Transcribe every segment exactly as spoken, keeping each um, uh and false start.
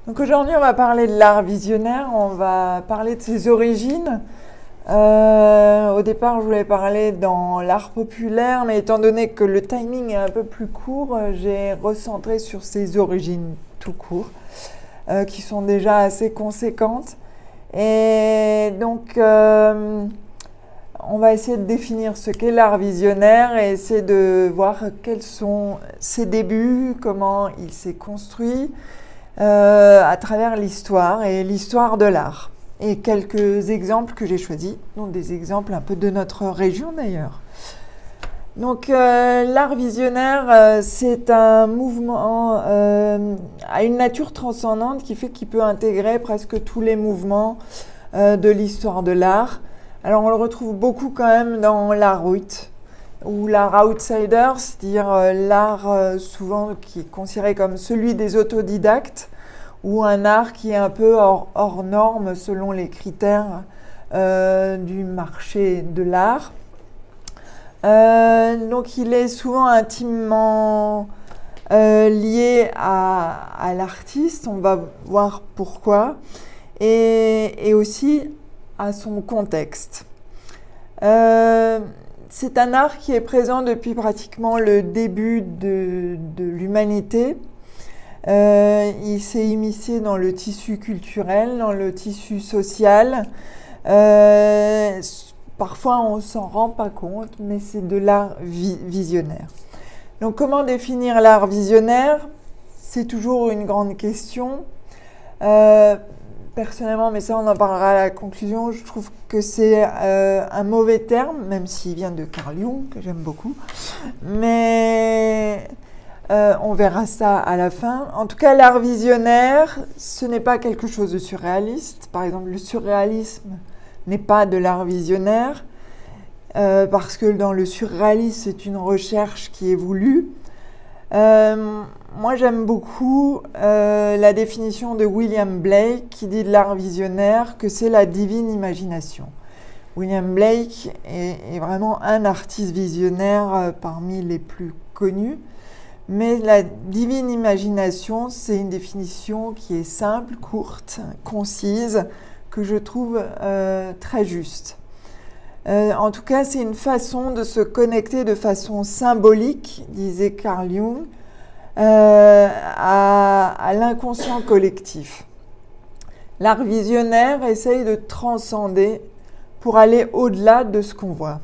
Donc aujourd'hui, on va parler de l'art visionnaire, on va parler de ses origines. Euh, au départ, je voulais parler dans l'art populaire, mais étant donné que le timing est un peu plus court, j'ai recentré sur ses origines tout court, euh, qui sont déjà assez conséquentes. Et donc, euh, on va essayer de définir ce qu'est l'art visionnaire et essayer de voir quels sont ses débuts, comment il s'est construit euh, à travers l'histoire et l'histoire de l'art. Et quelques exemples que j'ai choisis, donc des exemples un peu de notre région d'ailleurs. Donc euh, l'art visionnaire, euh, c'est un mouvement euh, à une nature transcendante qui fait qu'il peut intégrer presque tous les mouvements euh, de l'histoire de l'art. Alors on le retrouve beaucoup quand même dans l'art out, ou l'art outsider, c'est-à-dire euh, l'art euh, souvent qui est considéré comme celui des autodidactes, ou un art qui est un peu hors, hors norme selon les critères euh, du marché de l'art. Euh, donc il est souvent intimement euh, lié à, à l'artiste, on va voir pourquoi, et, et aussi à son contexte. Euh, c'est un art qui est présent depuis pratiquement le début de, de l'humanité. Euh, il s'est immiscé dans le tissu culturel, dans le tissu social. Euh, parfois, on ne s'en rend pas compte, mais c'est de l'art vi visionnaire. Donc, comment définir l'art visionnaire? C'est toujours une grande question. Euh, personnellement, mais ça, on en parlera à la conclusion, je trouve que c'est euh, un mauvais terme, même s'il vient de Carl Jung, que j'aime beaucoup. Mais... Euh, on verra ça à la fin. En tout cas, l'art visionnaire, ce n'est pas quelque chose de surréaliste. Par exemple, le surréalisme n'est pas de l'art visionnaire, euh, parce que dans le surréalisme, c'est une recherche qui est voulue. Euh, moi, j'aime beaucoup euh, la définition de William Blake, qui dit de l'art visionnaire que c'est la divine imagination. William Blake est, est vraiment un artiste visionnaire euh, parmi les plus connus. Mais la divine imagination, c'est une définition qui est simple, courte, concise, que je trouve euh, très juste. Euh, en tout cas, c'est une façon de se connecter de façon symbolique, disait Carl Jung, euh, à, à l'inconscient collectif. L'art visionnaire essaye de transcender pour aller au-delà de ce qu'on voit.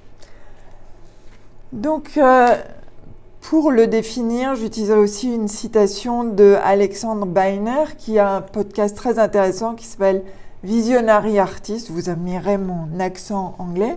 Donc, euh, pour le définir, j'utiliserai aussi une citation de Alexandre Beiner, qui a un podcast très intéressant qui s'appelle Visionary Artist, vous admirez mon accent anglais,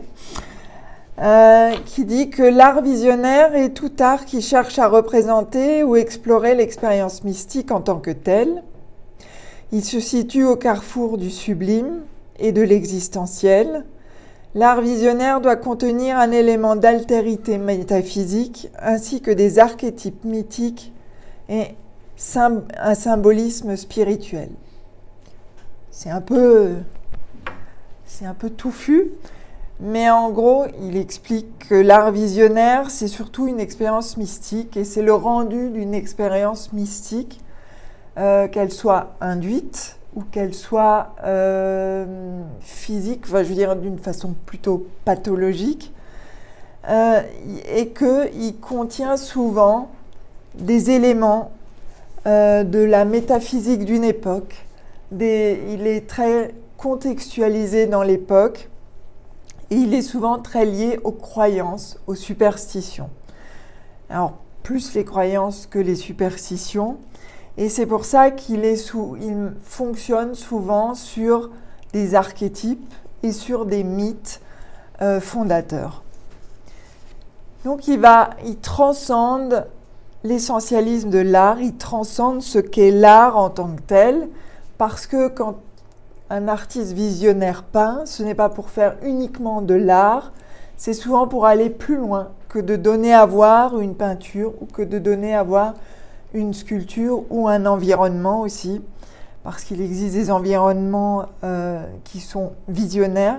euh, qui dit que l'art visionnaire est tout art qui cherche à représenter ou explorer l'expérience mystique en tant que telle. Il se situe au carrefour du sublime et de l'existentiel. L'art visionnaire doit contenir un élément d'altérité métaphysique ainsi que des archétypes mythiques et un symbolisme spirituel. C'est un peu, c'est un peu touffu, mais en gros, il explique que l'art visionnaire, c'est surtout une expérience mystique et c'est le rendu d'une expérience mystique, euh, qu'elle soit induite ou qu'elle soit euh, physique, enfin, je veux dire d'une façon plutôt pathologique, euh, et qu'il contient souvent des éléments euh, de la métaphysique d'une époque. Des, il est très contextualisé dans l'époque, et il est souvent très lié aux croyances, aux superstitions. Alors, plus les croyances que les superstitions. Et c'est pour ça qu'il est sous, il fonctionne souvent sur des archétypes et sur des mythes euh, fondateurs. Donc il va, il transcende l'essentialisme de l'art, il transcende ce qu'est l'art en tant que tel, parce que quand un artiste visionnaire peint, ce n'est pas pour faire uniquement de l'art, c'est souvent pour aller plus loin que de donner à voir une peinture ou que de donner à voir une sculpture ou un environnement aussi, parce qu'il existe des environnements euh, qui sont visionnaires.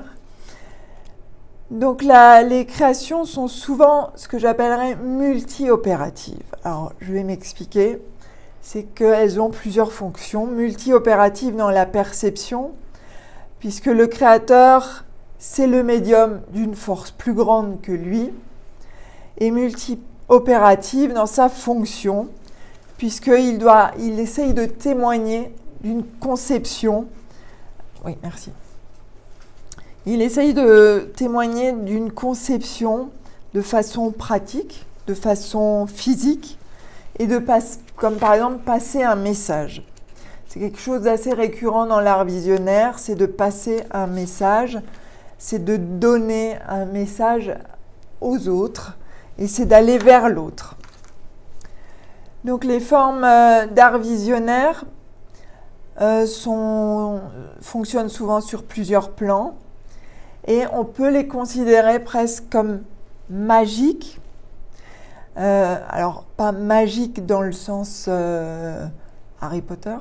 Donc la, les créations sont souvent ce que j'appellerais multi-opératives. Alors je vais m'expliquer. c'est qu'elles ont plusieurs fonctions, multi-opératives dans la perception, puisque le créateur, c'est le médium d'une force plus grande que lui, et multi-opérative dans sa fonction, puisqu'il doit, il essaye de témoigner d'une conception. Oui, merci. Il essaye de témoigner d'une conception de façon pratique, de façon physique, et de passer, comme par exemple passer un message. C'est quelque chose d'assez récurrent dans l'art visionnaire, c'est de passer un message, c'est de donner un message aux autres, et c'est d'aller vers l'autre. Donc les formes euh, d'art visionnaire euh, sont, fonctionnent souvent sur plusieurs plans, et on peut les considérer presque comme magiques. Euh, alors, pas magique dans le sens euh, Harry Potter,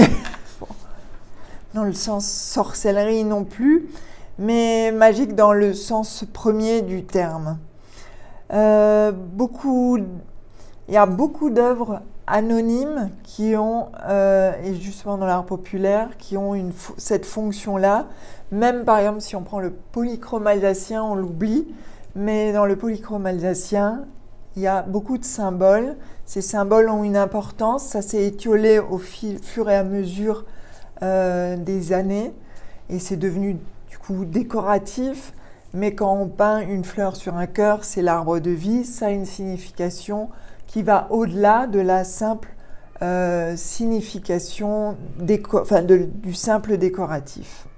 dans le sens sorcellerie non plus, mais magique dans le sens premier du terme. Euh, beaucoup, il y a beaucoup d'œuvres anonymes qui ont, euh, et justement dans l'art populaire, qui ont une, cette fonction-là. Même par exemple, si on prend le polychrome alsacien, on l'oublie, mais dans le polychrome alsacien, il y a beaucoup de symboles. Ces symboles ont une importance. Ça s'est étiolé au fil, fur et à mesure euh, des années. Et c'est devenu du coup décoratif. Mais quand on peint une fleur sur un cœur, c'est l'arbre de vie. Ça a une signification qui va au-delà de la simple euh, signification déco- enfin de, du simple décoratif.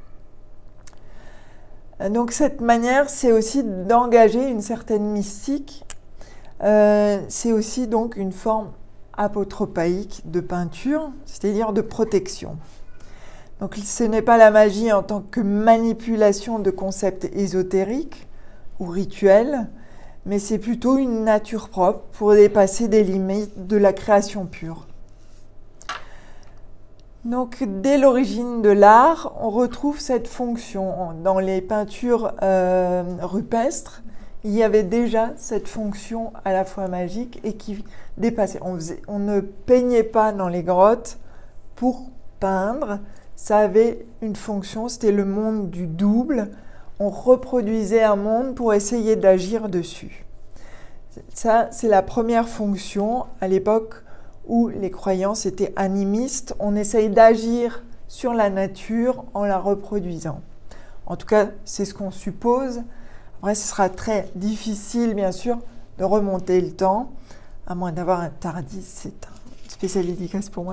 Donc cette manière, c'est aussi d'engager une certaine mystique. Euh, c'est aussi donc une forme apotropaïque de peinture, c'est-à-dire de protection. Donc ce n'est pas la magie en tant que manipulation de concepts ésotériques ou rituels, mais c'est plutôt une nature propre pour dépasser des limites de la création pure. Donc dès l'origine de l'art, on retrouve cette fonction. Dans les peintures euh, rupestres, il y avait déjà cette fonction à la fois magique et qui dépassait. On, faisait, on ne peignait pas dans les grottes pour peindre, ça avait une fonction, c'était le monde du double. On reproduisait un monde pour essayer d'agir dessus. Ça, c'est la première fonction à l'époque où les croyances étaient animistes. On essaye d'agir sur la nature en la reproduisant. En tout cas, c'est ce qu'on suppose. Après, ce sera très difficile, bien sûr, de remonter le temps, à moins d'avoir un Tardis, c'est une spéciale dédicace pour moi.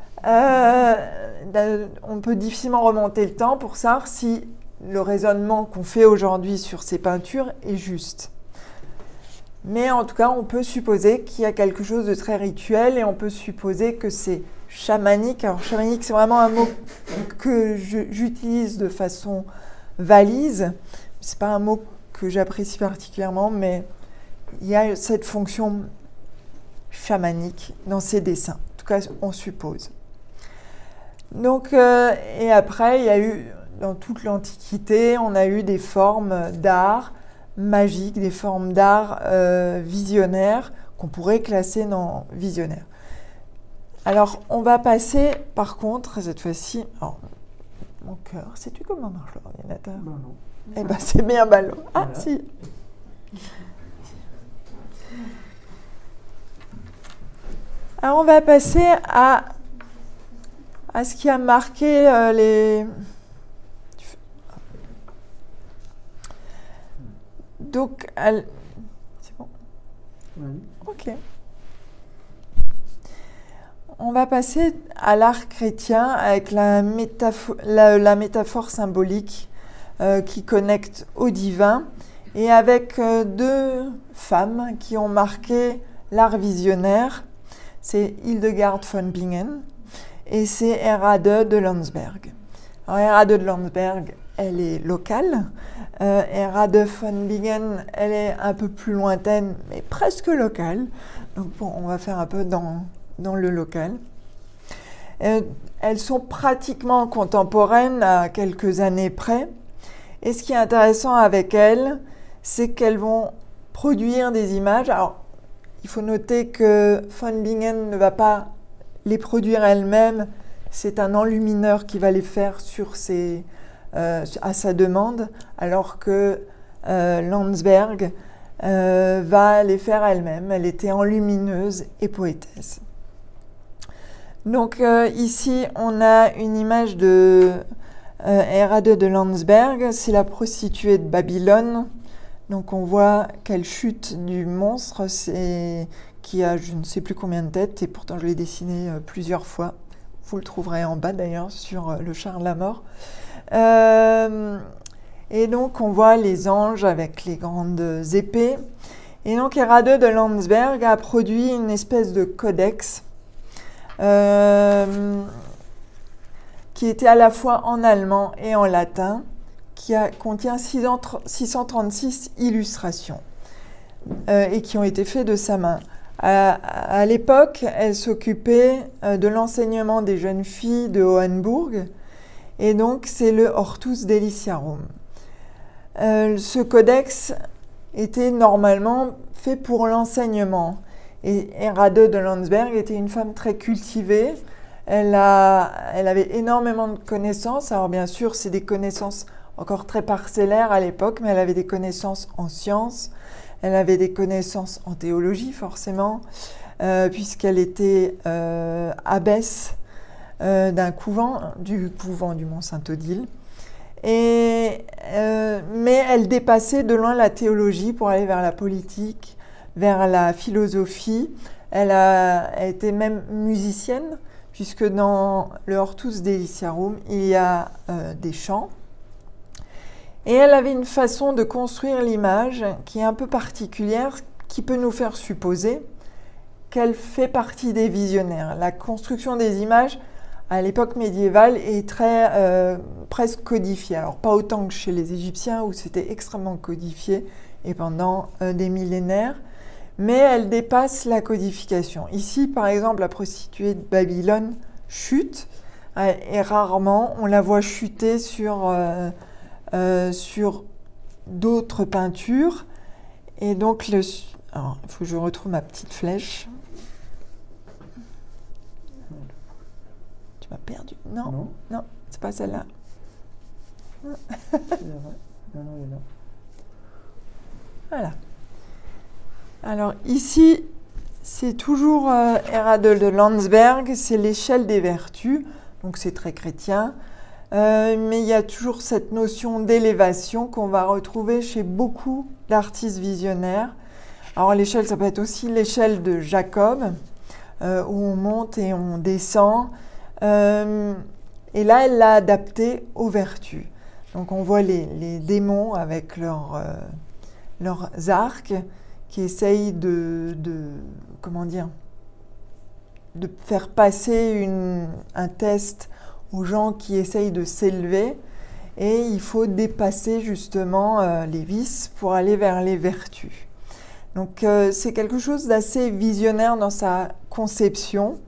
Euh, on peut difficilement remonter le temps pour savoir si le raisonnement qu'on fait aujourd'hui sur ces peintures est juste. Mais en tout cas, on peut supposer qu'il y a quelque chose de très rituel et on peut supposer que c'est chamanique. Alors, chamanique, c'est vraiment un mot que j'utilise de façon valise. Ce n'est pas un mot que j'apprécie particulièrement, mais il y a cette fonction chamanique dans ces dessins. En tout cas, on suppose. Donc, euh, et après, il y a eu, dans toute l'Antiquité, on a eu des formes d'art magiques, des formes d'art euh, visionnaires qu'on pourrait classer dans visionnaire. Alors, on va passer, par contre, cette fois-ci, alors, mon cœur, sais-tu comment marche l'ordinateur? Ben non. Eh bien, c'est bien ballot. Ah, voilà. Si. Alors, on va passer à, à ce qui a marqué euh, les... Donc, elle... c'est bon? Oui. Ok. On va passer à l'art chrétien avec la, métaphore, la, la métaphore symbolique euh, qui connecte au divin et avec euh, deux femmes qui ont marqué l'art visionnaire. C'est Hildegard von Bingen et c'est Erhard de Landsberg. Alors, Erhard de Landsberg, elle est locale. Euh, Erhard von Bingen, elle est un peu plus lointaine, mais presque locale. Donc bon, on va faire un peu dans, dans le local. Euh, elles sont pratiquement contemporaines à quelques années près. Et ce qui est intéressant avec elles, c'est qu'elles vont produire des images. Alors, il faut noter que von Bingen ne va pas les produire elle-même, c'est un enlumineur qui va les faire sur ses, euh, à sa demande, alors que euh, Landsberg euh, va les faire elle-même. Elle était enlumineuse et poétesse. Donc euh, ici, on a une image de euh, Errade de Landsberg, c'est la prostituée de Babylone. Donc on voit qu'elle chute du monstre, qui a je ne sais plus combien de têtes, et pourtant je l'ai dessiné euh, plusieurs fois. Vous le trouverez en bas d'ailleurs sur euh, le char de la mort. Euh, et donc on voit les anges avec les grandes épées. Et donc Errade de Landsberg a produit une espèce de codex euh, qui était à la fois en allemand et en latin, qui a, contient six cent trente-six illustrations euh, et qui ont été faites de sa main. À, à l'époque, elle s'occupait euh, de l'enseignement des jeunes filles de Hohenburg, et donc c'est le Hortus Deliciarum. Euh, ce codex était normalement fait pour l'enseignement, et Errade de Landsberg était une femme très cultivée. Elle, a, elle avait énormément de connaissances. Alors bien sûr, c'est des connaissances encore très parcellaires à l'époque, mais elle avait des connaissances en sciences, elle avait des connaissances en théologie forcément, euh, puisqu'elle était euh, abbesse euh, d'un couvent, du couvent du Mont-Saint-Odile. Et, euh, mais elle dépassait de loin la théologie pour aller vers la politique, vers la philosophie. Elle a, elle était même musicienne, puisque dans le Hortus Deliciarum, il y a euh, des chants. Et elle avait une façon de construire l'image qui est un peu particulière, qui peut nous faire supposer qu'elle fait partie des visionnaires. La construction des images à l'époque médiévale est très euh, presque codifiée. Alors pas autant que chez les Égyptiens où c'était extrêmement codifié et pendant euh, des millénaires, mais elle dépasse la codification. Ici, par exemple, la prostituée de Babylone chute, euh, et rarement on la voit chuter sur... Euh, Euh, sur d'autres peintures. Et donc, le, alors, il faut que je retrouve ma petite flèche. Tu m'as perdu. Non, non, non, c'est pas celle-là. Voilà. Alors, ici, c'est toujours euh, Errade de Landsberg, c'est l'échelle des vertus. Donc, c'est très chrétien. Euh, mais il y a toujours cette notion d'élévation qu'on va retrouver chez beaucoup d'artistes visionnaires. Alors l'échelle, ça peut être aussi l'échelle de Jacob, euh, où on monte et on descend. Euh, et là, elle l'a adapté aux vertus. Donc on voit les, les démons avec leurs, euh, leurs arcs qui essayent de, de, comment dire, de faire passer une, un test aux gens qui essayent de s'élever, et il faut dépasser justement euh, les vices pour aller vers les vertus. Donc euh, c'est quelque chose d'assez visionnaire dans sa conception,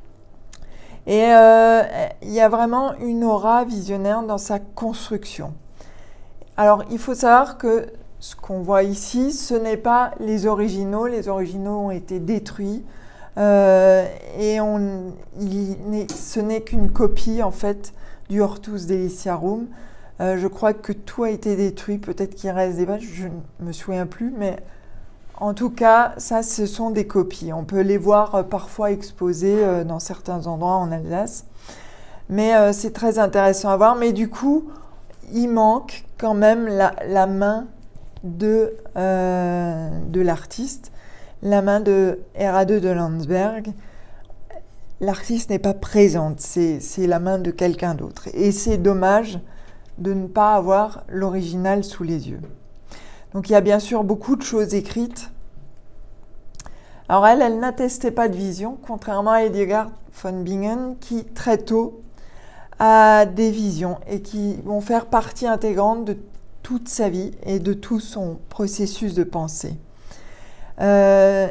et euh, il y a vraiment une aura visionnaire dans sa construction. Alors il faut savoir que ce qu'on voit ici, ce n'est pas les originaux, les originaux ont été détruits. Euh, et on, il ce n'est qu'une copie en fait du Hortus Deliciarum. Euh, je crois que tout a été détruit, peut-être qu'il reste des pages, je ne me souviens plus, mais en tout cas, ça, ce sont des copies. On peut les voir euh, parfois exposées euh, dans certains endroits en Alsace, mais euh, c'est très intéressant à voir. Mais du coup, il manque quand même la, la main de, euh, de l'artiste. La main de Errade de Landsberg, l'artiste n'est pas présente, c'est la main de quelqu'un d'autre. Et c'est dommage de ne pas avoir l'original sous les yeux. Donc il y a bien sûr beaucoup de choses écrites. Alors elle, elle n'attestait pas de vision, contrairement à Hildegard von Bingen, qui très tôt a des visions et qui vont faire partie intégrante de toute sa vie et de tout son processus de pensée. Euh,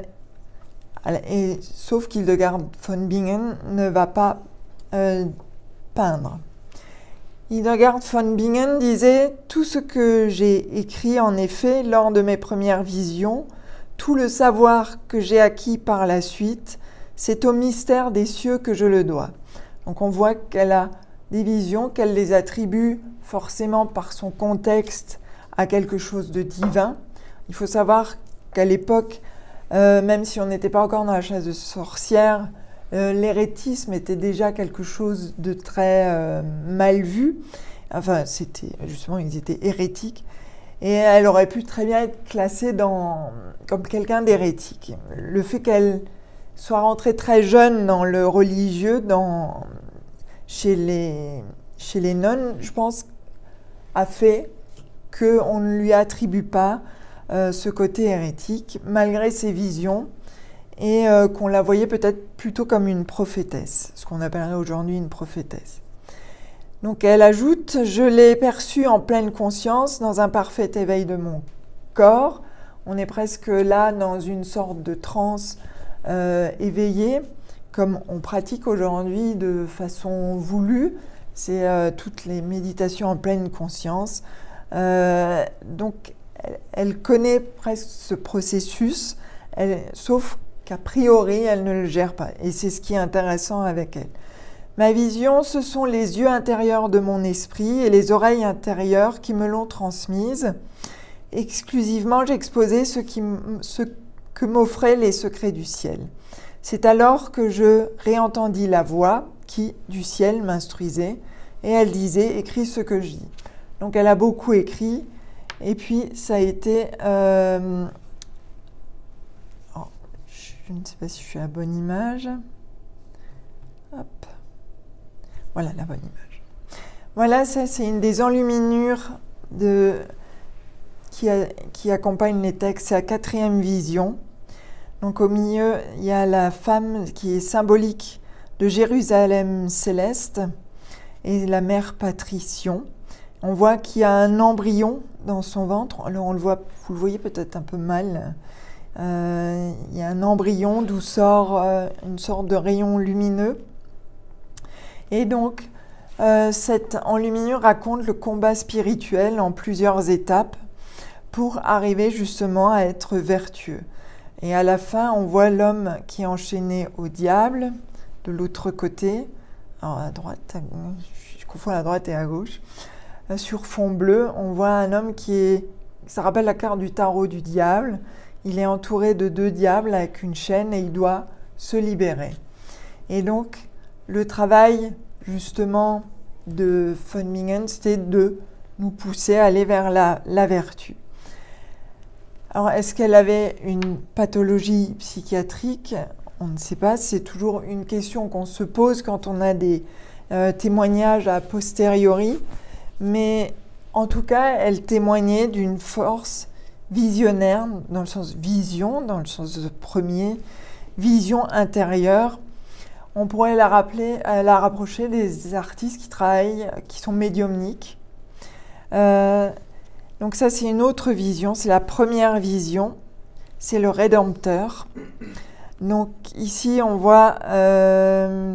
et, sauf qu'Hildegard von Bingen ne va pas euh, peindre. Hildegard von Bingen disait « Tout ce que j'ai écrit en effet lors de mes premières visions, tout le savoir que j'ai acquis par la suite, c'est au mystère des cieux que je le dois. Donc on voit qu'elle a des visions, qu'elle les attribue forcément par son contexte à quelque chose de divin. Il faut savoir qu'à l'époque, euh, même si on n'était pas encore dans la chasse de sorcières, euh, l'hérétisme était déjà quelque chose de très euh, mal vu. Enfin, c'était justement, ils étaient hérétiques. Et elle aurait pu très bien être classée dans, comme quelqu'un d'hérétique. Le fait qu'elle soit rentrée très jeune dans le religieux, dans, chez, les, chez les nonnes, je pense, a fait qu'on ne lui attribue pas euh, ce côté hérétique, malgré ses visions, et euh, qu'on la voyait peut-être plutôt comme une prophétesse, ce qu'on appellerait aujourd'hui une prophétesse. Donc elle ajoute « Je l'ai perçue en pleine conscience, dans un parfait éveil de mon corps ». On est presque là dans une sorte de transe euh, éveillée, comme on pratique aujourd'hui de façon voulue. C'est euh, toutes les méditations en pleine conscience. Euh, donc elle, elle connaît presque ce processus, elle, sauf qu'a priori elle ne le gère pas. Et c'est ce qui est intéressant avec elle. Ma vision, ce sont les yeux intérieurs de mon esprit et les oreilles intérieures qui me l'ont transmise. Exclusivement, j'exposais ce, qui, ce que m'offraient les secrets du ciel. C'est alors que je réentendis la voix qui, du ciel, m'instruisait, et elle disait « Écris ce que je dis ». Donc elle a beaucoup écrit, et puis ça a été... Euh... Oh, je ne sais pas si je suis à la bonne image. Hop. Voilà la bonne image. Voilà, ça c'est une des enluminures de, qui, a, qui accompagne les textes. C'est la quatrième vision. Donc au milieu, il y a la femme qui est symbolique de Jérusalem céleste et la mère Patricion. On voit qu'il y a un embryon dans son ventre. Alors on le voit, vous le voyez peut-être un peu mal. Euh, il y a un embryon d'où sort euh, une sorte de rayon lumineux. Et donc, euh, cette enluminure raconte le combat spirituel en plusieurs étapes pour arriver justement à être vertueux. Et à la fin, on voit l'homme qui est enchaîné au diable, de l'autre côté, alors à droite, à, je confonds à droite et à gauche, euh, sur fond bleu, on voit un homme qui est, ça rappelle la carte du tarot du diable, il est entouré de deux diables avec une chaîne et il doit se libérer. Et donc, le travail justement de von Bingen, c'était de nous pousser à aller vers la, la vertu. Alors, est-ce qu'elle avait une pathologie psychiatrique? On ne sait pas, c'est toujours une question qu'on se pose quand on a des euh, témoignages a posteriori, mais en tout cas, elle témoignait d'une force visionnaire, dans le sens vision, dans le sens de premier, vision intérieure. On pourrait la, rappeler, la rapprocher des artistes qui travaillent, qui sont médiumniques. Euh, donc ça, c'est une autre vision, c'est la première vision, c'est le Rédempteur. Donc ici, on voit euh,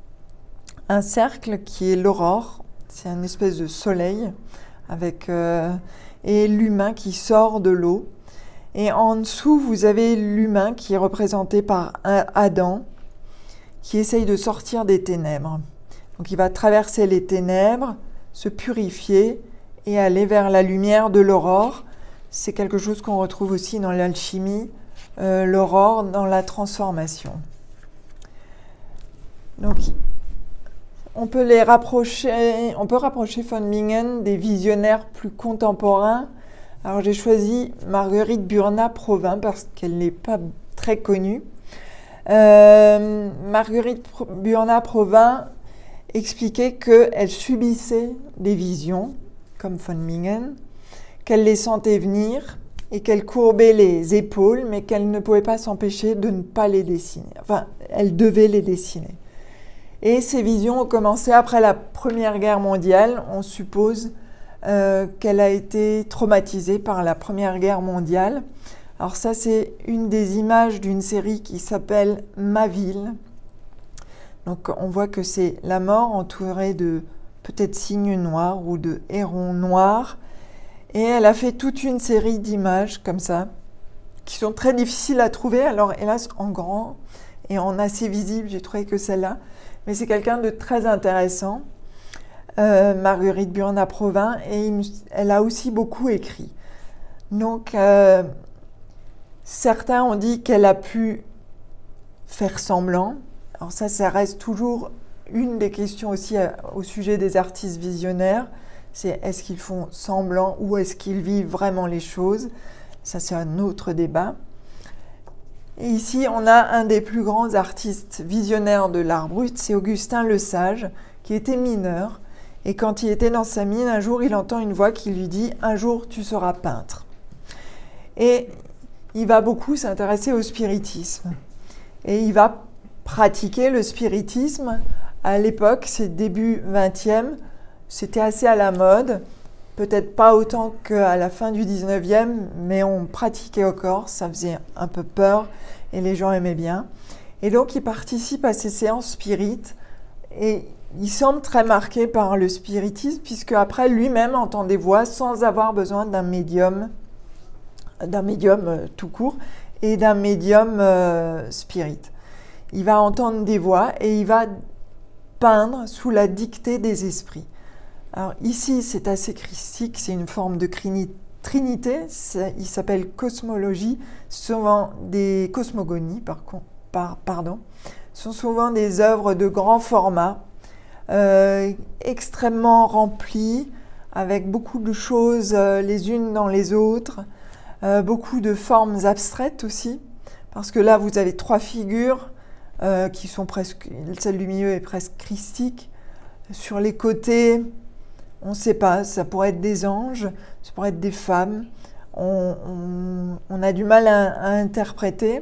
un cercle qui est l'aurore, c'est une espèce de soleil, avec, euh, et l'humain qui sort de l'eau. Et en dessous, vous avez l'humain qui est représenté par un Adam, qui essaye de sortir des ténèbres. Donc il va traverser les ténèbres, se purifier et aller vers la lumière de l'aurore. C'est quelque chose qu'on retrouve aussi dans l'alchimie, euh, l'aurore dans la transformation. Donc on peut les rapprocher, on peut rapprocher von Bingen des visionnaires plus contemporains. Alors j'ai choisi Marguerite Burnat-Provins parce qu'elle n'est pas très connue. Euh, Marguerite Burnat-Provins expliquait qu'elle subissait des visions, comme von Bingen, qu'elle les sentait venir et qu'elle courbait les épaules, mais qu'elle ne pouvait pas s'empêcher de ne pas les dessiner. Enfin, elle devait les dessiner. Et ces visions ont commencé après la Première Guerre mondiale. On suppose euh, qu'elle a été traumatisée par la Première Guerre mondiale. Alors ça, c'est une des images d'une série qui s'appelle « Ma ville ». Donc on voit que c'est la mort entourée de peut-être cygnes noirs ou de hérons noirs. Et elle a fait toute une série d'images comme ça, qui sont très difficiles à trouver, alors hélas en grand et en assez visible, j'ai trouvé que celle-là. Mais c'est quelqu'un de très intéressant, euh, Marguerite Burnat-Provins, et il, elle a aussi beaucoup écrit. Donc, euh, certains ont dit qu'elle a pu faire semblant. Alors ça, ça reste toujours une des questions aussi à, au sujet des artistes visionnaires. C'est est-ce qu'ils font semblant ou est-ce qu'ils vivent vraiment les choses? Ça, c'est un autre débat. Et ici, on a un des plus grands artistes visionnaires de l'art brut, c'est Augustin Lesage, qui était mineur. Et quand il était dans sa mine, un jour, il entend une voix qui lui dit « Un jour, tu seras peintre ». Et il va beaucoup s'intéresser au spiritisme. Et il va pratiquer le spiritisme. À l'époque, c'est début vingtième, c'était assez à la mode. Peut-être pas autant qu'à la fin du dix-neuvième, mais on pratiquait encore, ça faisait un peu peur et les gens aimaient bien. Et donc, il participe à ces séances spirites et il semble très marqué par le spiritisme, puisque après lui-même entend des voix sans avoir besoin d'un médium, d'un médium euh, tout court et d'un médium euh, spirit. Il va entendre des voix et il va peindre sous la dictée des esprits. Alors ici, c'est assez christique, c'est une forme de trinité, il s'appelle cosmologie, souvent des cosmogonies, par, par, pardon, sont souvent des œuvres de grand format, euh, extrêmement remplies, avec beaucoup de choses euh, les unes dans les autres, euh, beaucoup de formes abstraites aussi, parce que là, vous avez trois figures euh, qui sont presque, celle du milieu est presque christique, sur les côtés, on ne sait pas, ça pourrait être des anges, ça pourrait être des femmes. On, on, on a du mal à, à interpréter.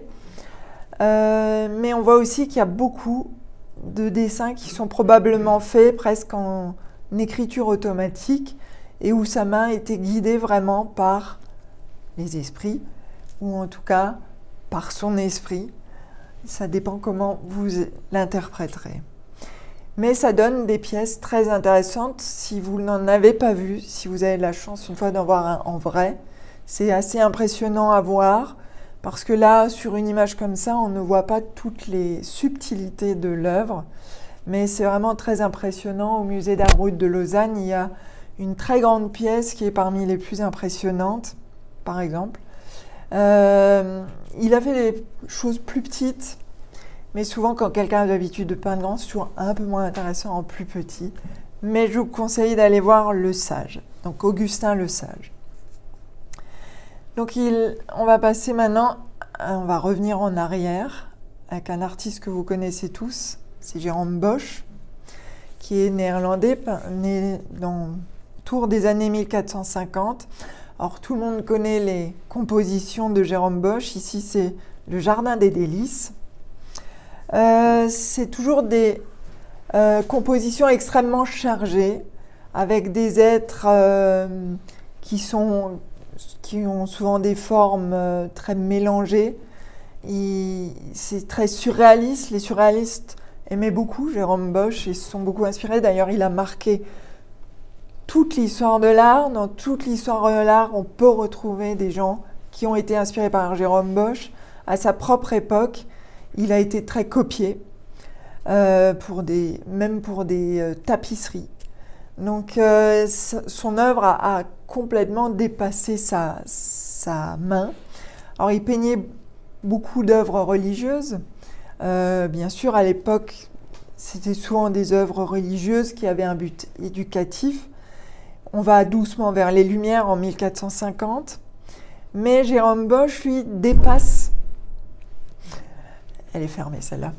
Euh, mais on voit aussi qu'il y a beaucoup de dessins qui sont probablement faits presque en écriture automatique et où sa main était guidée vraiment par les esprits, ou en tout cas par son esprit. Ça dépend comment vous l'interpréterez. Mais ça donne des pièces très intéressantes si vous n'en avez pas vu, si vous avez la chance une fois d'en voir un en vrai. C'est assez impressionnant à voir parce que là, sur une image comme ça, on ne voit pas toutes les subtilités de l'œuvre. Mais c'est vraiment très impressionnant. Au musée d'art brut de Lausanne, il y a une très grande pièce qui est parmi les plus impressionnantes, par exemple. Euh, il a fait des choses plus petites. Mais souvent, quand quelqu'un a l'habitude de peindre grand, c'est toujours un peu moins intéressant en plus petit. Mais je vous conseille d'aller voir Lesage, donc Augustin Lesage. Donc, il, on va passer maintenant, on va revenir en arrière avec un artiste que vous connaissez tous, c'est Jérôme Bosch, qui est néerlandais, né dans autour des années mille quatre cent cinquante. Alors, tout le monde connaît les compositions de Jérôme Bosch. Ici, c'est le Jardin des Délices. Euh, c'est toujours des euh, compositions extrêmement chargées, avec des êtres euh, qui, sont, qui ont souvent des formes euh, très mélangées. C'est très surréaliste. Les surréalistes aimaient beaucoup Jérôme Bosch et se sont beaucoup inspirés. D'ailleurs, il a marqué toute l'histoire de l'art. Dans toute l'histoire de l'art, on peut retrouver des gens qui ont été inspirés par Jérôme Bosch. À sa propre époque, il a été très copié, euh, pour des, même pour des euh, tapisseries. Donc, euh, son œuvre a, a complètement dépassé sa, sa main. Alors, il peignait beaucoup d'œuvres religieuses. Euh, bien sûr, à l'époque, c'était souvent des œuvres religieuses qui avaient un but éducatif. On va doucement vers les Lumières en mille quatre cent cinquante. Mais Jérôme Bosch, lui, dépasse... Elle est fermée, celle-là.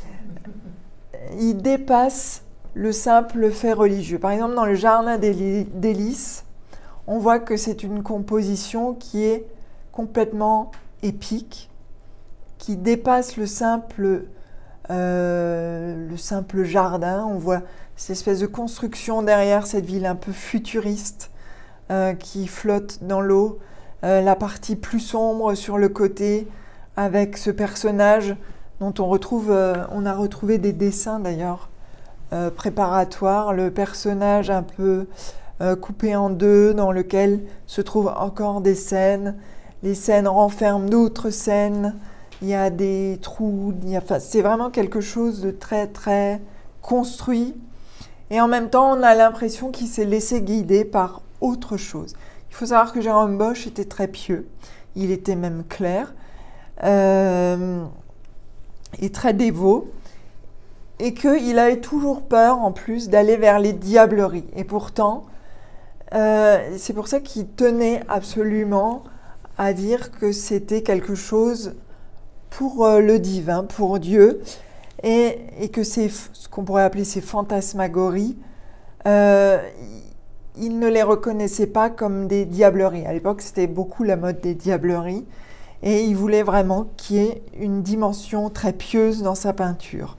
Il dépasse le simple fait religieux. Par exemple, dans le Jardin des Délices, on voit que c'est une composition qui est complètement épique, qui dépasse le simple, euh, le simple jardin. On voit cette espèce de construction derrière cette ville un peu futuriste euh, qui flotte dans l'eau, euh, la partie plus sombre sur le côté avec ce personnage dont on retrouve, euh, on a retrouvé des dessins d'ailleurs euh, préparatoires, le personnage un peu euh, coupé en deux dans lequel se trouvent encore des scènes. Les scènes renferment d'autres scènes. il y a des trous, enfin, c'est vraiment quelque chose de très très construit. Et en même temps, on a l'impression qu'il s'est laissé guider par autre chose. Il faut savoir que Jérôme Bosch était très pieux, il était même clerc, euh, et très dévot, et qu'il avait toujours peur en plus d'aller vers les diableries. Et pourtant, euh, c'est pour ça qu'il tenait absolument à dire que c'était quelque chose pour euh, le divin, pour Dieu, et, et que c'est ce qu'on pourrait appeler ces fantasmagories, euh, il ne les reconnaissait pas comme des diableries. À l'époque, c'était beaucoup la mode des diableries, et il voulait vraiment qu'il y ait une dimension très pieuse dans sa peinture.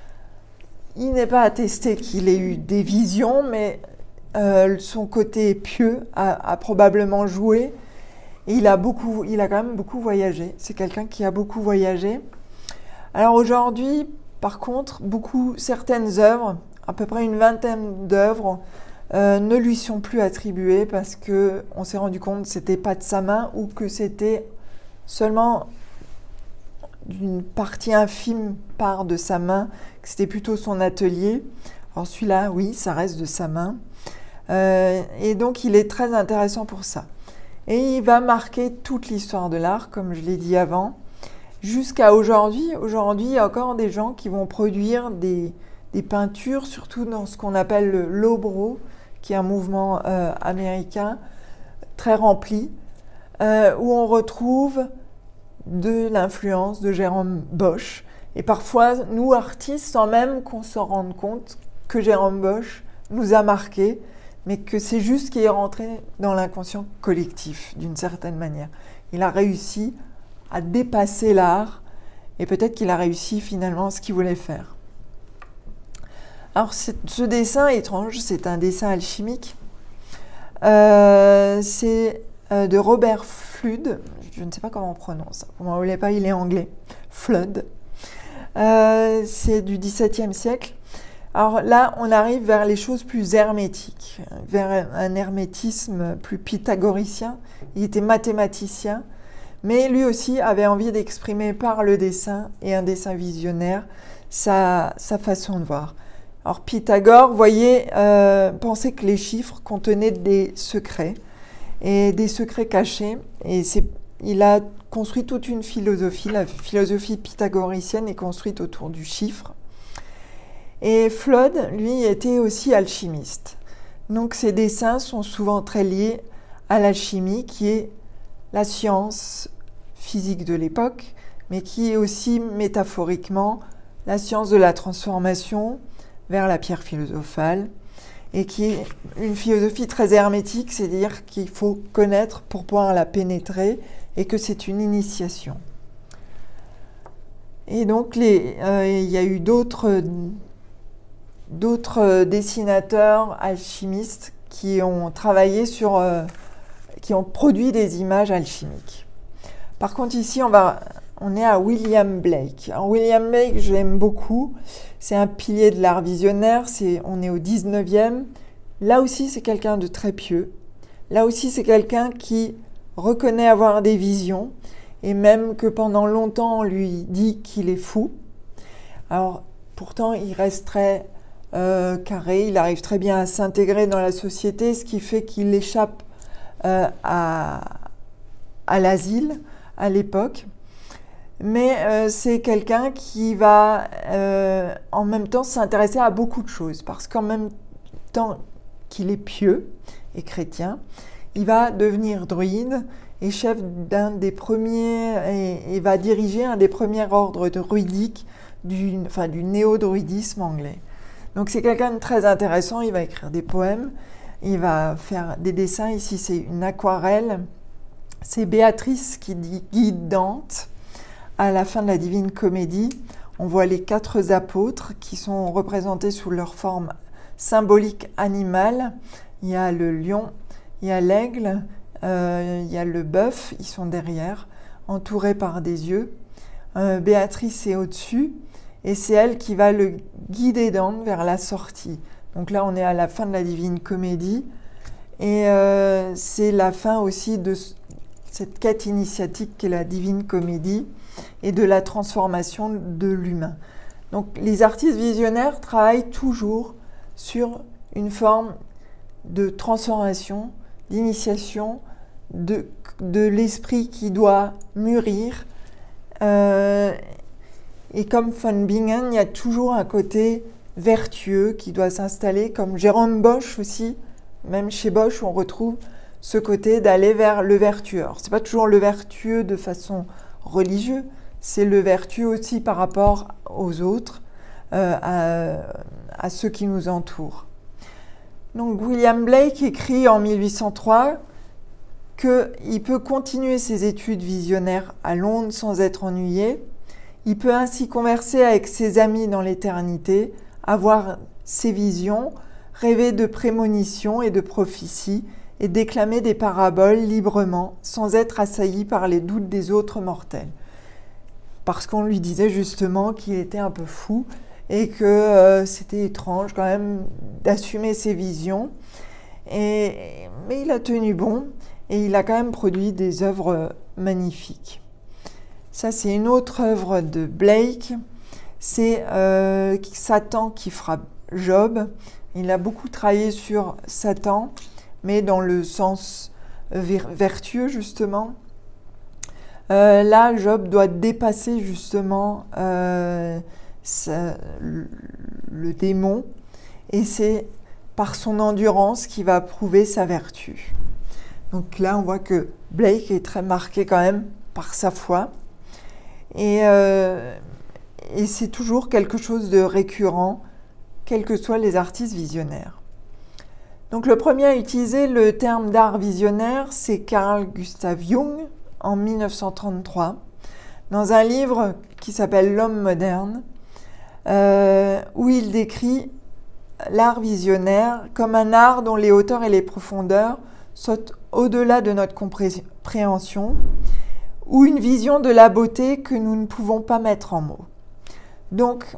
Il n'est pas attesté qu'il ait eu des visions, mais euh, son côté pieux a, a probablement joué. Et il a, beaucoup, il a quand même beaucoup voyagé. C'est quelqu'un qui a beaucoup voyagé. Alors aujourd'hui, par contre, beaucoup, certaines œuvres, à peu près une vingtaine d'œuvres, euh, ne lui sont plus attribuées parce qu'on s'est rendu compte que ce n'était pas de sa main ou que c'était seulement d'une partie infime part de sa main, que c'était plutôt son atelier. Alors celui-là, oui, ça reste de sa main. Euh, et donc, il est très intéressant pour ça. Et il va marquer toute l'histoire de l'art, comme je l'ai dit avant, jusqu'à aujourd'hui. Aujourd'hui, il y a encore des gens qui vont produire des, des peintures, surtout dans ce qu'on appelle le lowbrow, qui est un mouvement euh, américain très rempli, euh, où on retrouve de l'influence de Jérôme Bosch. Et parfois, nous, artistes, sans même qu'on s'en rende compte que Jérôme Bosch nous a marqués, mais que c'est juste qu'il est rentré dans l'inconscient collectif, d'une certaine manière. Il a réussi à dépasser l'art, et peut-être qu'il a réussi finalement ce qu'il voulait faire. Alors, ce dessin étrange, c'est un dessin alchimique. Euh, c'est euh, de Robert Fludd. Je ne sais pas comment on prononce. Vous ne m'en voulez pas, il est anglais. Fludd. Euh, c'est du dix-septième siècle. Alors là, on arrive vers les choses plus hermétiques, vers un hermétisme plus pythagoricien. Il était mathématicien, mais lui aussi avait envie d'exprimer par le dessin et un dessin visionnaire sa, sa façon de voir. Alors Pythagore, voyez, euh, pensait que les chiffres contenaient des secrets, et des secrets cachés, et c'est, il a construit toute une philosophie. La philosophie pythagoricienne est construite autour du chiffre. Et Fludd, lui, était aussi alchimiste. Donc ses dessins sont souvent très liés à l'alchimie, qui est la science physique de l'époque, mais qui est aussi métaphoriquement la science de la transformation vers la pierre philosophale, et qui est une philosophie très hermétique, c'est-à-dire qu'il faut connaître pour pouvoir la pénétrer, et que c'est une initiation. Et donc, les, euh, il y a eu d'autres... d'autres dessinateurs alchimistes qui ont travaillé sur, euh, qui ont produit des images alchimiques. Par contre, ici, on, va, on est à William Blake. Alors, William Blake, je l'aime beaucoup. C'est un pilier de l'art visionnaire. C'est, on est au dix-neuvième. Là aussi, c'est quelqu'un de très pieux. Là aussi, c'est quelqu'un qui reconnaît avoir des visions, et même que pendant longtemps, on lui dit qu'il est fou. Alors, pourtant, il reste très... Euh, carré, il arrive très bien à s'intégrer dans la société, ce qui fait qu'il échappe euh, à, à l'asile à l'époque. Mais euh, c'est quelqu'un qui va euh, en même temps s'intéresser à beaucoup de choses, parce qu'en même temps qu'il est pieux et chrétien, il va devenir druide et chef d'un des premiers, et, et va diriger un des premiers ordres druidiques du, enfin, du néo-druidisme anglais. Donc c'est quelqu'un de très intéressant, il va écrire des poèmes, il va faire des dessins. Ici c'est une aquarelle, c'est Béatrice qui dit guide Dante. À la fin de la Divine Comédie, on voit les quatre apôtres qui sont représentés sous leur forme symbolique animale. Il y a le lion, il y a l'aigle, euh, il y a le bœuf, ils sont derrière, entourés par des yeux. Euh, Béatrice est au-dessus. Et c'est elle qui va le guider Dante vers la sortie. Donc là, on est à la fin de la Divine Comédie. Et euh, c'est la fin aussi de cette quête initiatique qu'est la Divine Comédie. et de la transformation de l'humain. Donc les artistes visionnaires travaillent toujours sur une forme de transformation, d'initiation, de, de l'esprit qui doit mûrir. Euh, et comme von Bingen, il y a toujours un côté vertueux qui doit s'installer, comme Jérôme Bosch aussi. Même chez Bosch, on retrouve ce côté d'aller vers le vertueux. Alors, ce n'est pas toujours le vertueux de façon religieuse, c'est le vertueux aussi par rapport aux autres, euh, à, à ceux qui nous entourent. Donc, William Blake écrit en mille huit cent trois qu'il peut continuer ses études visionnaires à Londres sans être ennuyé. Il peut ainsi converser avec ses amis dans l'éternité, avoir ses visions, rêver de prémonitions et de prophéties, et déclamer des paraboles librement, sans être assailli par les doutes des autres mortels. Parce qu'on lui disait justement qu'il était un peu fou et que euh, c'était étrange quand même d'assumer ses visions. Et, mais il a tenu bon et il a quand même produit des œuvres magnifiques. Ça, c'est une autre œuvre de Blake. C'est euh, Satan qui frappe Job. Il a beaucoup travaillé sur Satan, mais dans le sens vertueux, justement. Euh, là, Job doit dépasser, justement, euh, sa, le, le démon, et c'est par son endurance qu'il va prouver sa vertu. Donc là, on voit que Blake est très marqué quand même par sa foi, et, euh, et c'est toujours quelque chose de récurrent, quels que soient les artistes visionnaires. Donc le premier à utiliser le terme d'art visionnaire, c'est Carl Gustav Jung en mille neuf cent trente-trois, dans un livre qui s'appelle L'homme moderne, euh, où il décrit l'art visionnaire comme un art dont les hauteurs et les profondeurs sautent au-delà de notre compréhension, ou une vision de la beauté que nous ne pouvons pas mettre en mots. Donc,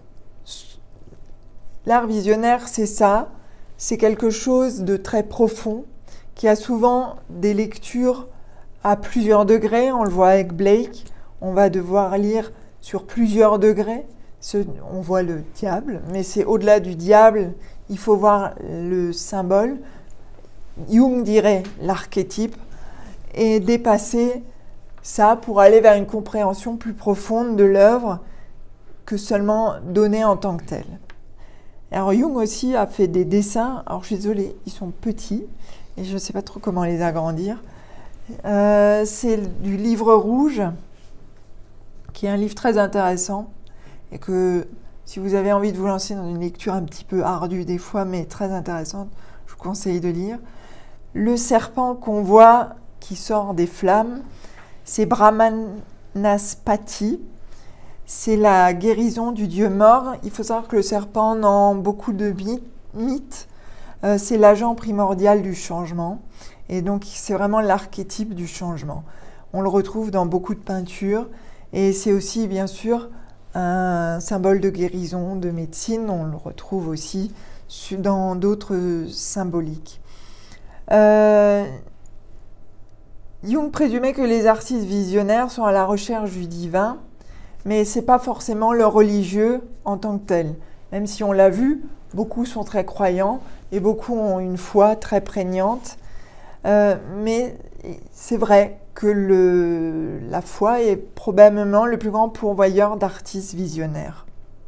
l'art visionnaire, c'est ça, c'est quelque chose de très profond, qui a souvent des lectures à plusieurs degrés. On le voit avec Blake, on va devoir lire sur plusieurs degrés. On voit le diable, mais c'est au-delà du diable, il faut voir le symbole. Jung dirait l'archétype, et dépasser ça pour aller vers une compréhension plus profonde de l'œuvre que seulement donnée en tant que telle. Alors Jung aussi a fait des dessins, alors je suis désolée, ils sont petits, et je ne sais pas trop comment les agrandir. Euh, c'est du livre rouge, qui est un livre très intéressant, et que si vous avez envie de vous lancer dans une lecture un petit peu ardue des fois, mais très intéressante, je vous conseille de lire. Le serpent qu'on voit qui sort des flammes, c'est Brahmanaspati, c'est la guérison du dieu mort. Il faut savoir que le serpent, dans beaucoup de mythes, euh, c'est l'agent primordial du changement. Et donc, c'est vraiment l'archétype du changement. On le retrouve dans beaucoup de peintures. Et c'est aussi, bien sûr, un symbole de guérison, de médecine. On le retrouve aussi dans d'autres symboliques. Euh, Jung présumait que les artistes visionnaires sont à la recherche du divin, mais ce n'est pas forcément le religieux en tant que tel. Même si on l'a vu, beaucoup sont très croyants et beaucoup ont une foi très prégnante. Euh, mais c'est vrai que le, la foi est probablement le plus grand pourvoyeur d'artistes visionnaires.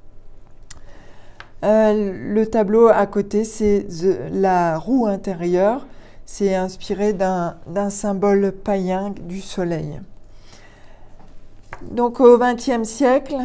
Euh, le tableau à côté, c'est la roue intérieure. C'est inspiré d'un d'un symbole païen du soleil. Donc au vingtième siècle,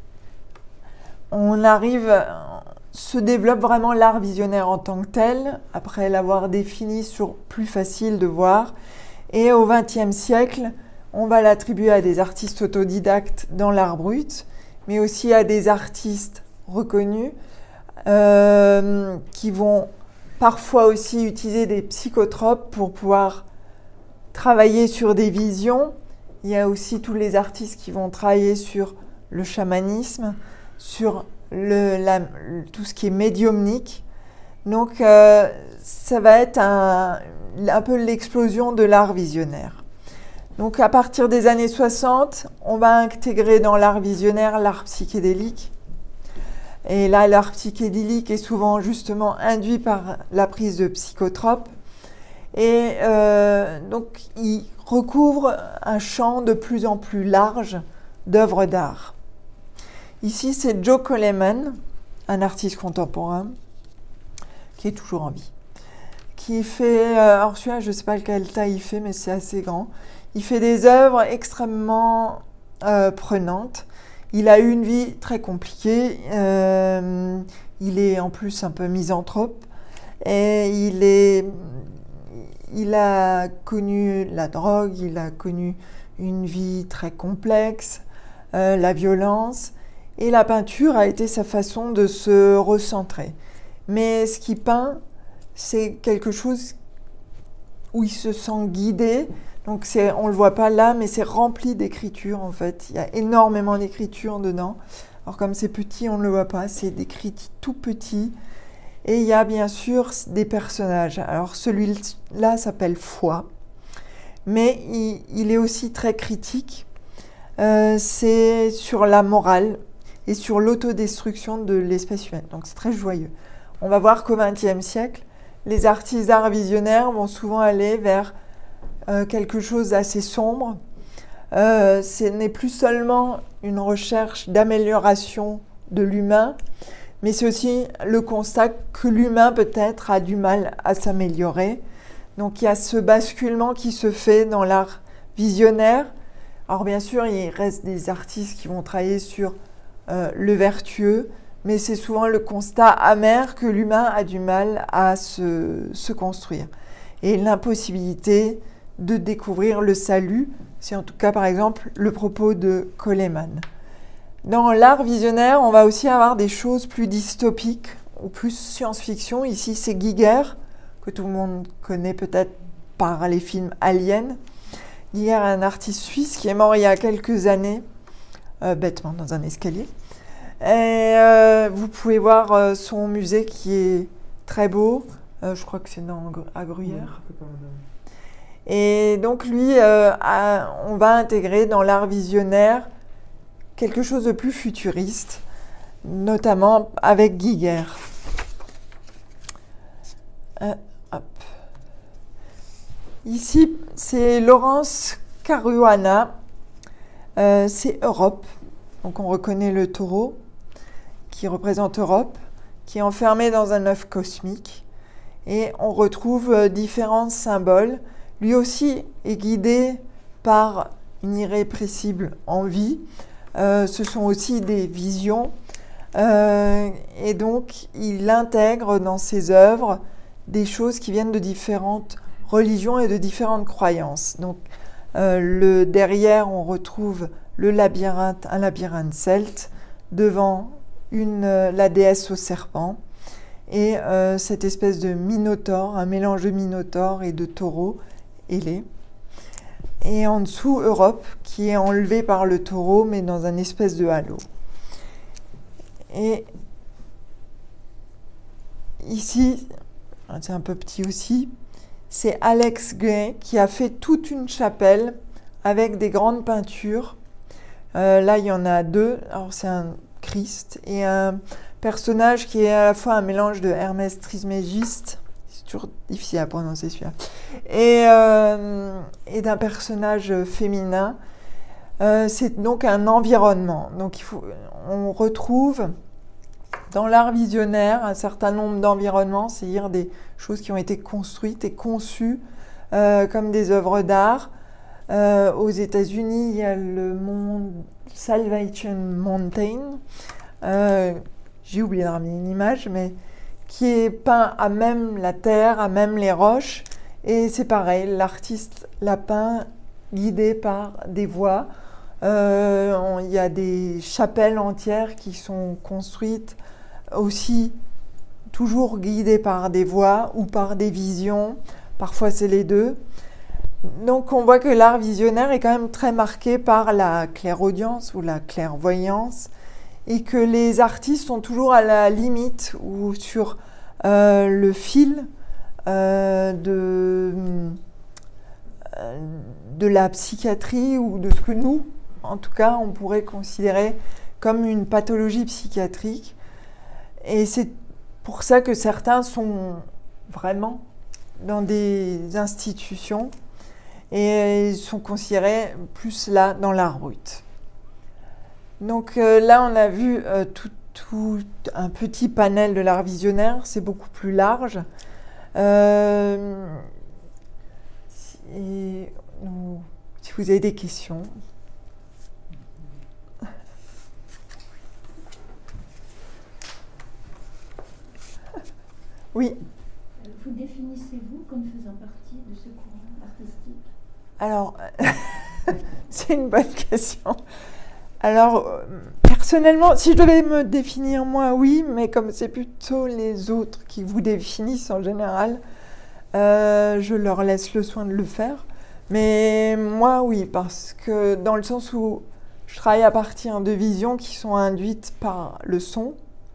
on arrive, se développe vraiment l'art visionnaire en tant que tel, après l'avoir défini sur plus facile de voir. Et au vingtième siècle, on va l'attribuer à des artistes autodidactes dans l'art brut, mais aussi à des artistes reconnus euh, qui vont parfois aussi utiliser des psychotropes pour pouvoir travailler sur des visions. Il y a aussi tous les artistes qui vont travailler sur le chamanisme, sur le, la, tout ce qui est médiumnique. Donc, euh, ça va être un, un peu l'explosion de l'art visionnaire. Donc à partir des années soixante, on va intégrer dans l'art visionnaire l'art psychédélique. Et là, l'art psychédélique est souvent justement induit par la prise de psychotropes. Et euh, donc, il recouvre un champ de plus en plus large d'œuvres d'art. Ici, c'est Joe Coleman, un artiste contemporain, qui est toujours en vie, qui fait, euh, alors celui-là, je ne sais pas quelle taille il fait, mais c'est assez grand. Il fait des œuvres extrêmement euh, prenantes. Il a eu une vie très compliquée. Euh, il est en plus un peu misanthrope. Et il, est, il a connu la drogue, il a connu une vie très complexe, euh, la violence. Et la peinture a été sa façon de se recentrer. Mais ce qu'il peint, c'est quelque chose où il se sent guidé. Donc on ne le voit pas là, mais c'est rempli d'écriture en fait. Il y a énormément d'écriture dedans. Alors comme c'est petit, on ne le voit pas, c'est décrit tout petit. Et il y a bien sûr des personnages. Alors celui-là s'appelle Foi, mais il, il est aussi très critique. Euh, c'est sur la morale et sur l'autodestruction de l'espèce humaine. Donc c'est très joyeux. On va voir qu'au vingtième siècle, les artistes d'art visionnaires vont souvent aller vers euh, quelque chose d'assez sombre. Euh, ce n'est plus seulement une recherche d'amélioration de l'humain, mais c'est aussi le constat que l'humain peut-être a du mal à s'améliorer. Donc il y a ce basculement qui se fait dans l'art visionnaire. Alors bien sûr, il reste des artistes qui vont travailler sur euh, le vertueux, mais c'est souvent le constat amer que l'humain a du mal à se, se construire. Et l'impossibilité de découvrir le salut, c'est en tout cas par exemple le propos de Coleman. Dans l'art visionnaire, on va aussi avoir des choses plus dystopiques ou plus science-fiction. Ici, c'est Giger, que tout le monde connaît peut-être par les films Alien. Giger est un artiste suisse qui est mort il y a quelques années, euh, bêtement dans un escalier. Et euh, vous pouvez voir euh, son musée qui est très beau. Euh, je crois que c'est dans, à Gruyère. Et donc lui, euh, a, on va intégrer dans l'art visionnaire quelque chose de plus futuriste, notamment avec Giger. Euh, hop. Ici, c'est Laurence Caruana, euh, c'est Europe. Donc on reconnaît le taureau qui représente Europe, qui est enfermé dans un œuf cosmique. Et on retrouve euh, différents symboles. Lui aussi est guidé par une irrépressible envie. Euh, ce sont aussi des visions. Euh, et donc, il intègre dans ses œuvres des choses qui viennent de différentes religions et de différentes croyances. Donc, euh, le, derrière, on retrouve le labyrinthe, un labyrinthe celte, devant une, euh, la déesse au serpent, et euh, cette espèce de minotaure, un mélange de minotaure et de taureau ailé. Et en dessous, Europe, qui est enlevée par le taureau, mais dans un espèce de halo. Et ici, c'est un peu petit aussi, c'est Alex Gay qui a fait toute une chapelle avec des grandes peintures. Euh, là, il y en a deux. Alors, c'est un Christ et un personnage qui est à la fois un mélange de Hermès Trismégiste, c'est toujours difficile à prononcer celui-là, et, euh, et d'un personnage féminin. Euh, c'est donc un environnement. Donc, il faut, on retrouve dans l'art visionnaire un certain nombre d'environnements, c'est-à-dire des choses qui ont été construites et conçues euh, comme des œuvres d'art. Euh, aux États-Unis, il y a le mont Salvation Mountain. Euh, J'ai oublié de ramener une image, mais qui est peint à même la terre, à même les roches. Et c'est pareil, l'artiste l'a peint guidé par des voix. Euh, on, il y a des chapelles entières qui sont construites aussi toujours guidées par des voix ou par des visions. Parfois, c'est les deux. Donc, on voit que l'art visionnaire est quand même très marqué par la clairaudience ou la clairvoyance et que les artistes sont toujours à la limite ou sur euh, le fil euh, de, de la psychiatrie ou de ce que nous, en tout cas, on pourrait considérer comme une pathologie psychiatrique. Et c'est pour ça que certains sont vraiment dans des institutions et sont considérés plus là dans l'art brut. Donc euh, là, on a vu euh, tout, tout un petit panel de l'art visionnaire, c'est beaucoup plus large. Euh, si, nous, si vous avez des questions. Oui. Vous définissez-vous comme faisant partie de ce courant artistique? Alors, c'est une bonne question. Alors, euh, personnellement, si je devais me définir moi, oui, mais comme c'est plutôt les autres qui vous définissent en général, euh, je leur laisse le soin de le faire. Mais moi, oui, parce que dans le sens où je travaille à partir de visions qui sont induites par le son,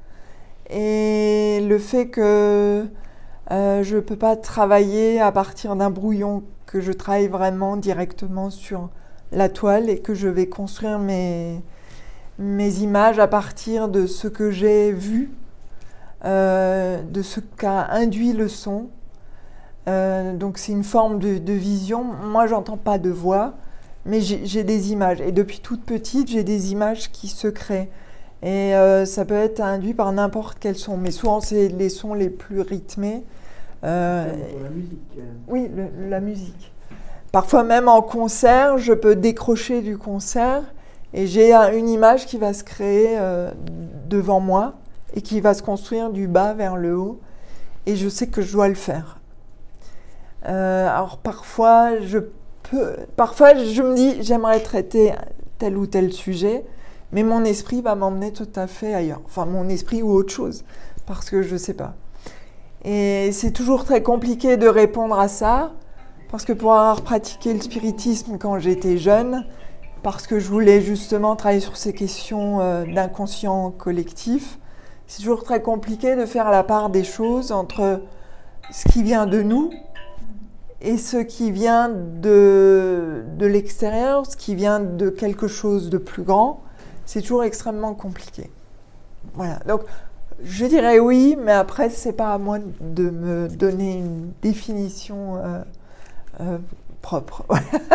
et le fait que euh, je ne peux pas travailler à partir d'un brouillon, que je travaille vraiment directement sur la toile et que je vais construire mes, mes images à partir de ce que j'ai vu, euh, de ce qu'a induit le son. Euh, donc c'est une forme de, de vision. Moi, j'entends pas de voix, mais j'ai des images. Et depuis toute petite, j'ai des images qui se créent. Et euh, ça peut être induit par n'importe quel son, mais souvent c'est les sons les plus rythmés. Euh, pour la musique. Oui, le, la musique. Parfois même en concert, je peux décrocher du concert et j'ai une image qui va se créer euh, devant moi et qui va se construire du bas vers le haut. Et je sais que je dois le faire. Euh, alors parfois, je peux, parfois je me dis j'aimerais traiter tel ou tel sujet. Mais mon esprit va m'emmener tout à fait ailleurs. Enfin, mon esprit ou autre chose, parce que je ne sais pas. Et c'est toujours très compliqué de répondre à ça, parce que pour avoir pratiqué le spiritisme quand j'étais jeune, parce que je voulais justement travailler sur ces questions euh, d'inconscient collectif, c'est toujours très compliqué de faire la part des choses entre ce qui vient de nous et ce qui vient de, de l'extérieur, ce qui vient de quelque chose de plus grand. C'est toujours extrêmement compliqué. Voilà. Donc, je dirais oui, mais après, c'est pas à moi de me donner une définition euh, euh, propre.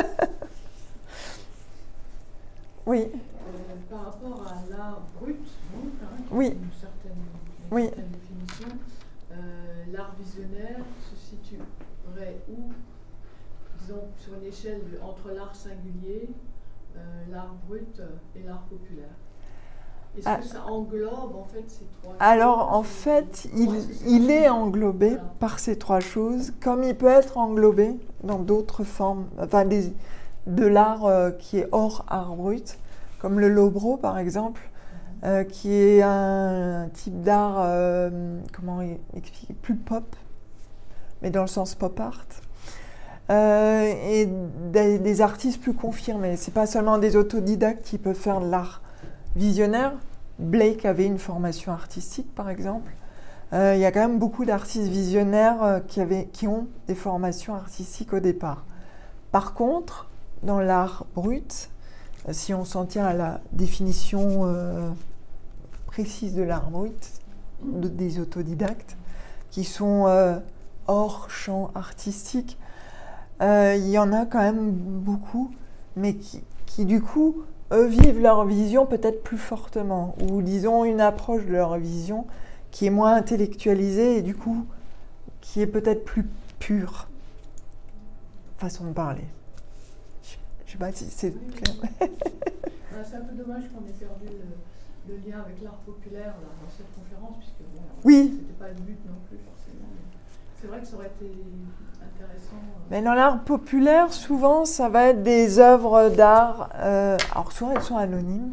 Oui. Euh, par rapport à l'art brut, donc, hein, qui Oui. a une certaine, une Oui. certaine définition, euh, l'art visionnaire se situerait où, disons, sur une échelle de, entre l'art singulier, euh, l'art brut et l'art populaire? Est-ce ah. que ça englobe en fait ces trois Alors, choses? en fait, il, est il est englobé voilà. par ces trois choses, comme il peut être englobé dans d'autres formes, enfin, des, de l'art euh, qui est hors art brut, comme le lobro, par exemple, mm-hmm. euh, qui est un, un type d'art, euh, comment expliquer, plus pop, mais dans le sens pop art. Euh, et des, des artistes plus confirmés. C'est pas seulement des autodidactes qui peuvent faire de l'art visionnaire. Blake avait une formation artistique, par exemple. Euh, il y a quand même beaucoup d'artistes visionnaires euh, qui, avaient, qui ont des formations artistiques au départ. Par contre, dans l'art brut, euh, si on s'en tient à la définition euh, précise de l'art brut, de, des autodidactes, qui sont euh, hors champ artistique, Euh, il y en a quand même beaucoup, mais qui, qui du coup, eux vivent leur vision peut-être plus fortement, ou disons une approche de leur vision qui est moins intellectualisée et du coup, qui est peut-être plus pure, façon de parler. Je ne sais pas si c'est clair. C'est un peu dommage qu'on ait perdu le, le lien avec l'art populaire là, dans cette conférence, puisque bon, oui. c'était pas le but non plus forcément. C'est vrai que ça aurait été intéressant. Mais dans l'art populaire, souvent, ça va être des œuvres d'art. Euh, alors souvent, elles sont anonymes.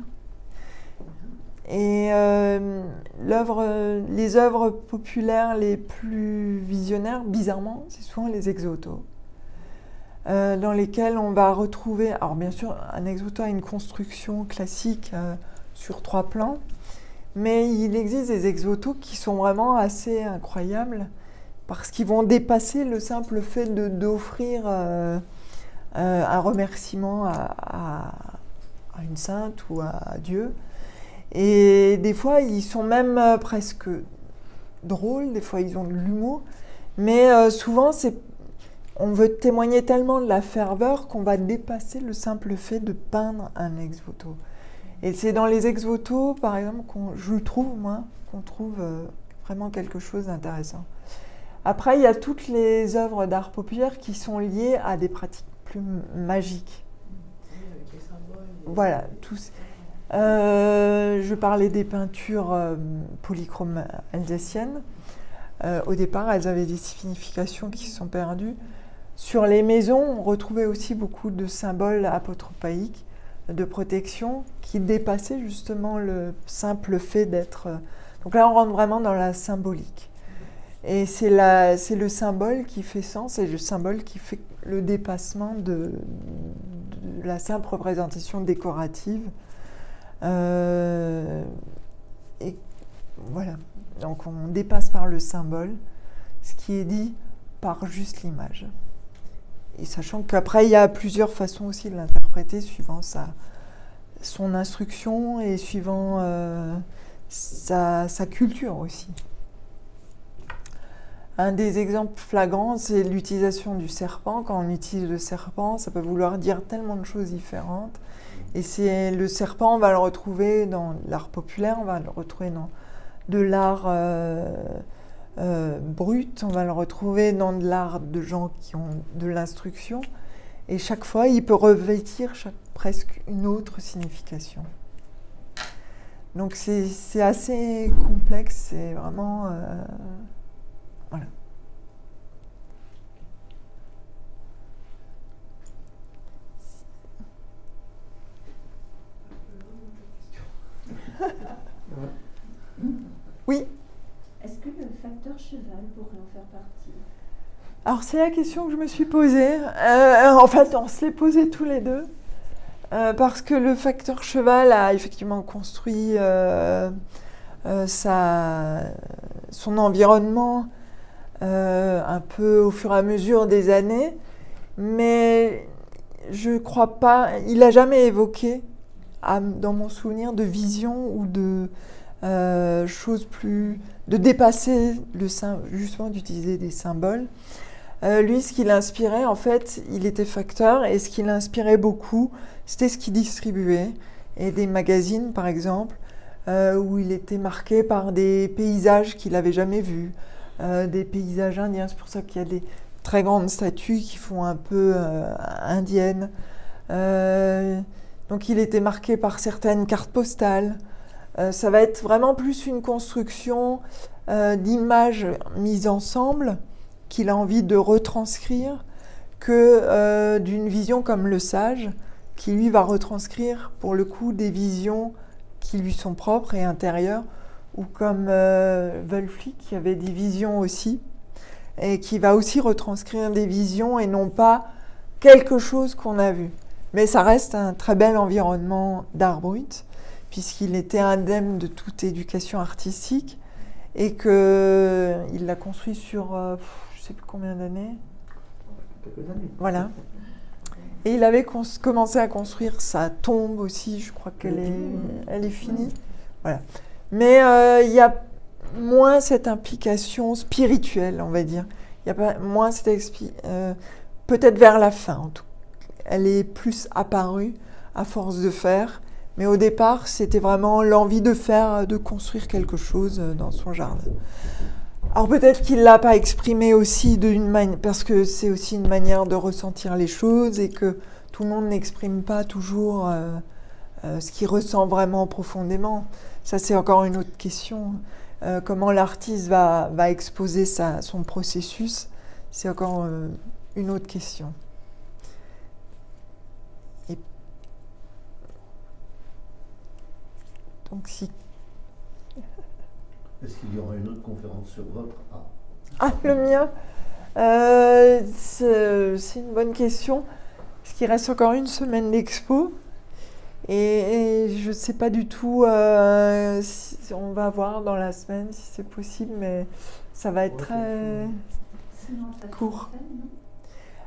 Et euh, l'œuvre, les œuvres populaires les plus visionnaires, bizarrement, c'est souvent les exotos, euh, dans lesquels on va retrouver. Alors bien sûr, un exoto a une construction classique euh, sur trois plans, mais il existe des exotos qui sont vraiment assez incroyables, parce qu'ils vont dépasser le simple fait de, d'offrir euh, euh, un remerciement à, à, à une sainte ou à Dieu. Et des fois, ils sont même euh, presque drôles, des fois, ils ont de l'humour. Mais euh, souvent, c'est, on veut témoigner tellement de la ferveur qu'on va dépasser le simple fait de peindre un ex-voto. Et c'est dans les ex-voto, par exemple, qu'on, je trouve, moi, qu'on trouve euh, vraiment quelque chose d'intéressant. Après, il y a toutes les œuvres d'art populaire qui sont liées à des pratiques plus magiques. Oui, avec les symboles. Voilà, tous. Euh, je parlais des peintures euh, polychromes alsaciennes. Euh, au départ, elles avaient des significations qui se sont perdues. Sur les maisons, on retrouvait aussi beaucoup de symboles apotropaïques, de protection, qui dépassaient justement le simple fait d'être... Donc là, on rentre vraiment dans la symbolique. Et c'est, la, c'est le symbole qui fait sens, et le symbole qui fait le dépassement de, de la simple représentation décorative. Euh, et voilà. Donc on dépasse par le symbole ce qui est dit par juste l'image. Et sachant qu'après, il y a plusieurs façons aussi de l'interpréter suivant sa, son instruction et suivant euh, sa, sa culture aussi. Un des exemples flagrants, c'est l'utilisation du serpent. Quand on utilise le serpent, ça peut vouloir dire tellement de choses différentes. Et c'est, le serpent, on va le retrouver dans l'art populaire, on va le retrouver dans de l'art euh, euh, brut, on va le retrouver dans de l'art de gens qui ont de l'instruction. Et chaque fois, il peut revêtir chaque, presque une autre signification. Donc c'est, c'est assez complexe, c'est vraiment... Euh, voilà. Oui. Est-ce que le facteur cheval pourrait en faire partie? Alors c'est la question que je me suis posée. Euh, en fait, on se l'est posée tous les deux. Euh, parce que le facteur cheval a effectivement construit euh, euh, sa, son environnement euh, un peu au fur et à mesure des années. Mais je ne crois pas... Il n'a jamais évoqué, à, dans mon souvenir, de vision ou de... Euh, chose plus de dépasser le justement d'utiliser des symboles. Euh, lui, ce qui l'inspirait, en fait, il était facteur et ce qui l'inspirait beaucoup, c'était ce qu'il distribuait et des magazines, par exemple, euh, où il était marqué par des paysages qu'il n'avait jamais vus, euh, des paysages indiens. C'est pour ça qu'il y a des très grandes statues qui font un peu euh, indiennes. Euh, donc, il était marqué par certaines cartes postales. Euh, ça va être vraiment plus une construction euh, d'images mises ensemble qu'il a envie de retranscrire que euh, d'une vision comme le sage, qui lui va retranscrire pour le coup des visions qui lui sont propres et intérieures, ou comme euh, Wölfli qui avait des visions aussi, et qui va aussi retranscrire des visions et non pas quelque chose qu'on a vu. Mais ça reste un très bel environnement d'art brut, puisqu'il était indemne de toute éducation artistique et qu'il l'a construit sur, euh, je ne sais plus combien d'années. Quelques années. Voilà. Et il avait cons- commencé à construire sa tombe aussi, je crois qu'elle est, elle est finie. Voilà. Mais euh, il y a moins cette implication spirituelle, on va dire. Il y a pas, moins cette expi- euh, peut-être vers la fin, en tout cas. Elle est plus apparue à force de faire. Mais au départ, c'était vraiment l'envie de faire, de construire quelque chose dans son jardin. Alors peut-être qu'il ne l'a pas exprimé aussi d'une manière, parce que c'est aussi une manière de ressentir les choses et que tout le monde n'exprime pas toujours euh, euh, ce qu'il ressent vraiment profondément. Ça, c'est encore une autre question. Euh, comment l'artiste va, va exposer sa, son processus, c'est encore euh, une autre question. Donc si... Est-ce qu'il y aura une autre conférence sur votre art? Ah, le mien euh, c'est, c'est une bonne question. Parce qu'il reste encore une semaine d'expo. Et, et je ne sais pas du tout, euh, si, on va voir dans la semaine si c'est possible, mais ça va être très Sinon, ça court. fait, non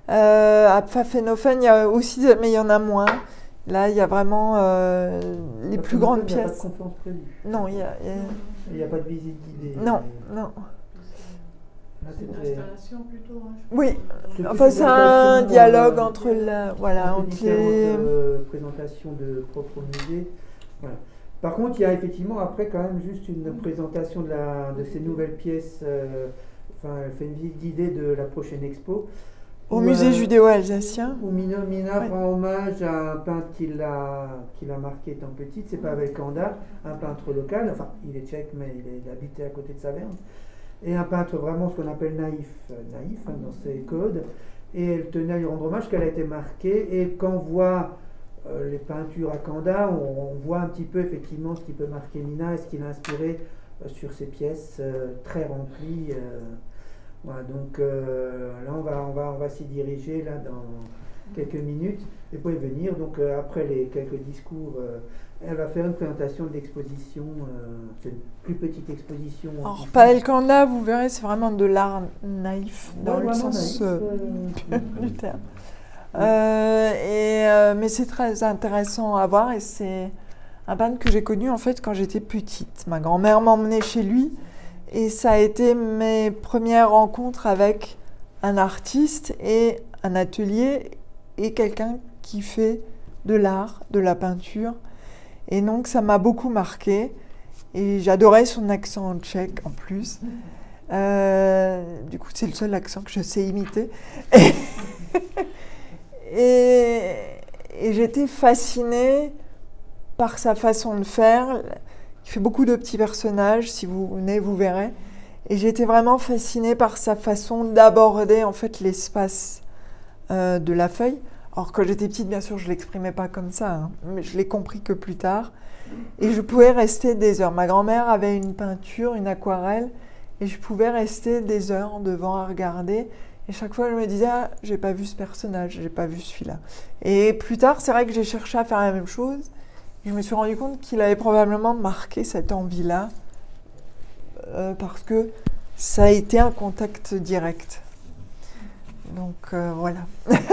Euh, à Pfaffenhofen, il y a aussi, mais il y en a moins. Là, il y a vraiment euh, les plus grandes Il n'y a pas de pièces. conférence prévue. Non, il y a... il y a- Il n'y a pas de visite guidée. Non, non. Là, C'est une c'était- installation plutôt. Hein, je Oui. pense. C'est Enfin, plus c'est une un présentation, dialogue euh, entre, la, voilà, entre entre différentes les... euh, présentations de propres musées. Voilà. Par contre, il y a effectivement après quand même juste une présentation de, la, de ces nouvelles pièces. euh, enfin, elle fait une visite guidée de la prochaine expo. Au Où, musée euh, judéo-alsacien. Où Mina, Mina Ouais. rend hommage à un peintre qui l'a, qui l'a marqué étant petite, c'est Pavel Kanda, un peintre local, enfin il est tchèque mais il, est, il habitait à côté de Saverne, et un peintre vraiment ce qu'on appelle naïf, euh, naïf hein, dans ses codes, et elle tenait à lui rendre hommage qu'elle a été marquée, et quand on voit euh, les peintures à Kanda, on, on voit un petit peu effectivement ce qui peut marquer Mina et ce qui l'a inspiré euh, sur ces pièces euh, très remplies. euh, Voilà, donc euh, là on va, on va, on va s'y diriger là dans quelques minutes et vous pouvez venir. Donc euh, après les quelques discours, euh, elle va faire une présentation de l'exposition. Euh, c'est une plus petite exposition. Alors, Pavel Kanda, vous verrez, c'est vraiment de l'art naïf, dans Ouais, le vraiment sens naïf, euh, euh, du terme. Euh, et, euh, mais c'est très intéressant à voir et c'est un peintre que j'ai connu en fait quand j'étais petite. Ma grand-mère m'emmenait chez lui et ça a été mes premières rencontres avec un artiste et un atelier et quelqu'un qui fait de l'art, de la peinture. Et donc ça m'a beaucoup marqué et j'adorais son accent tchèque en plus. Euh, du coup, c'est le seul accent que je sais imiter. Et, et j'étais fascinée par sa façon de faire. Il fait beaucoup de petits personnages, si vous venez, vous verrez. Et j'étais vraiment fascinée par sa façon d'aborder en fait l'espace euh, de la feuille. Alors quand j'étais petite, bien sûr, je ne l'exprimais pas comme ça, hein, mais je l'ai compris que plus tard. Et je pouvais rester des heures. Ma grand-mère avait une peinture, une aquarelle, et je pouvais rester des heures devant à regarder. Et chaque fois, je me disais, ah, j'ai pas vu ce personnage, j'ai pas vu celui-là. Et plus tard, c'est vrai que j'ai cherché à faire la même chose. Je me suis rendu compte qu'il avait probablement marqué cette envie-là euh, parce que ça a été un contact direct. Donc euh, voilà.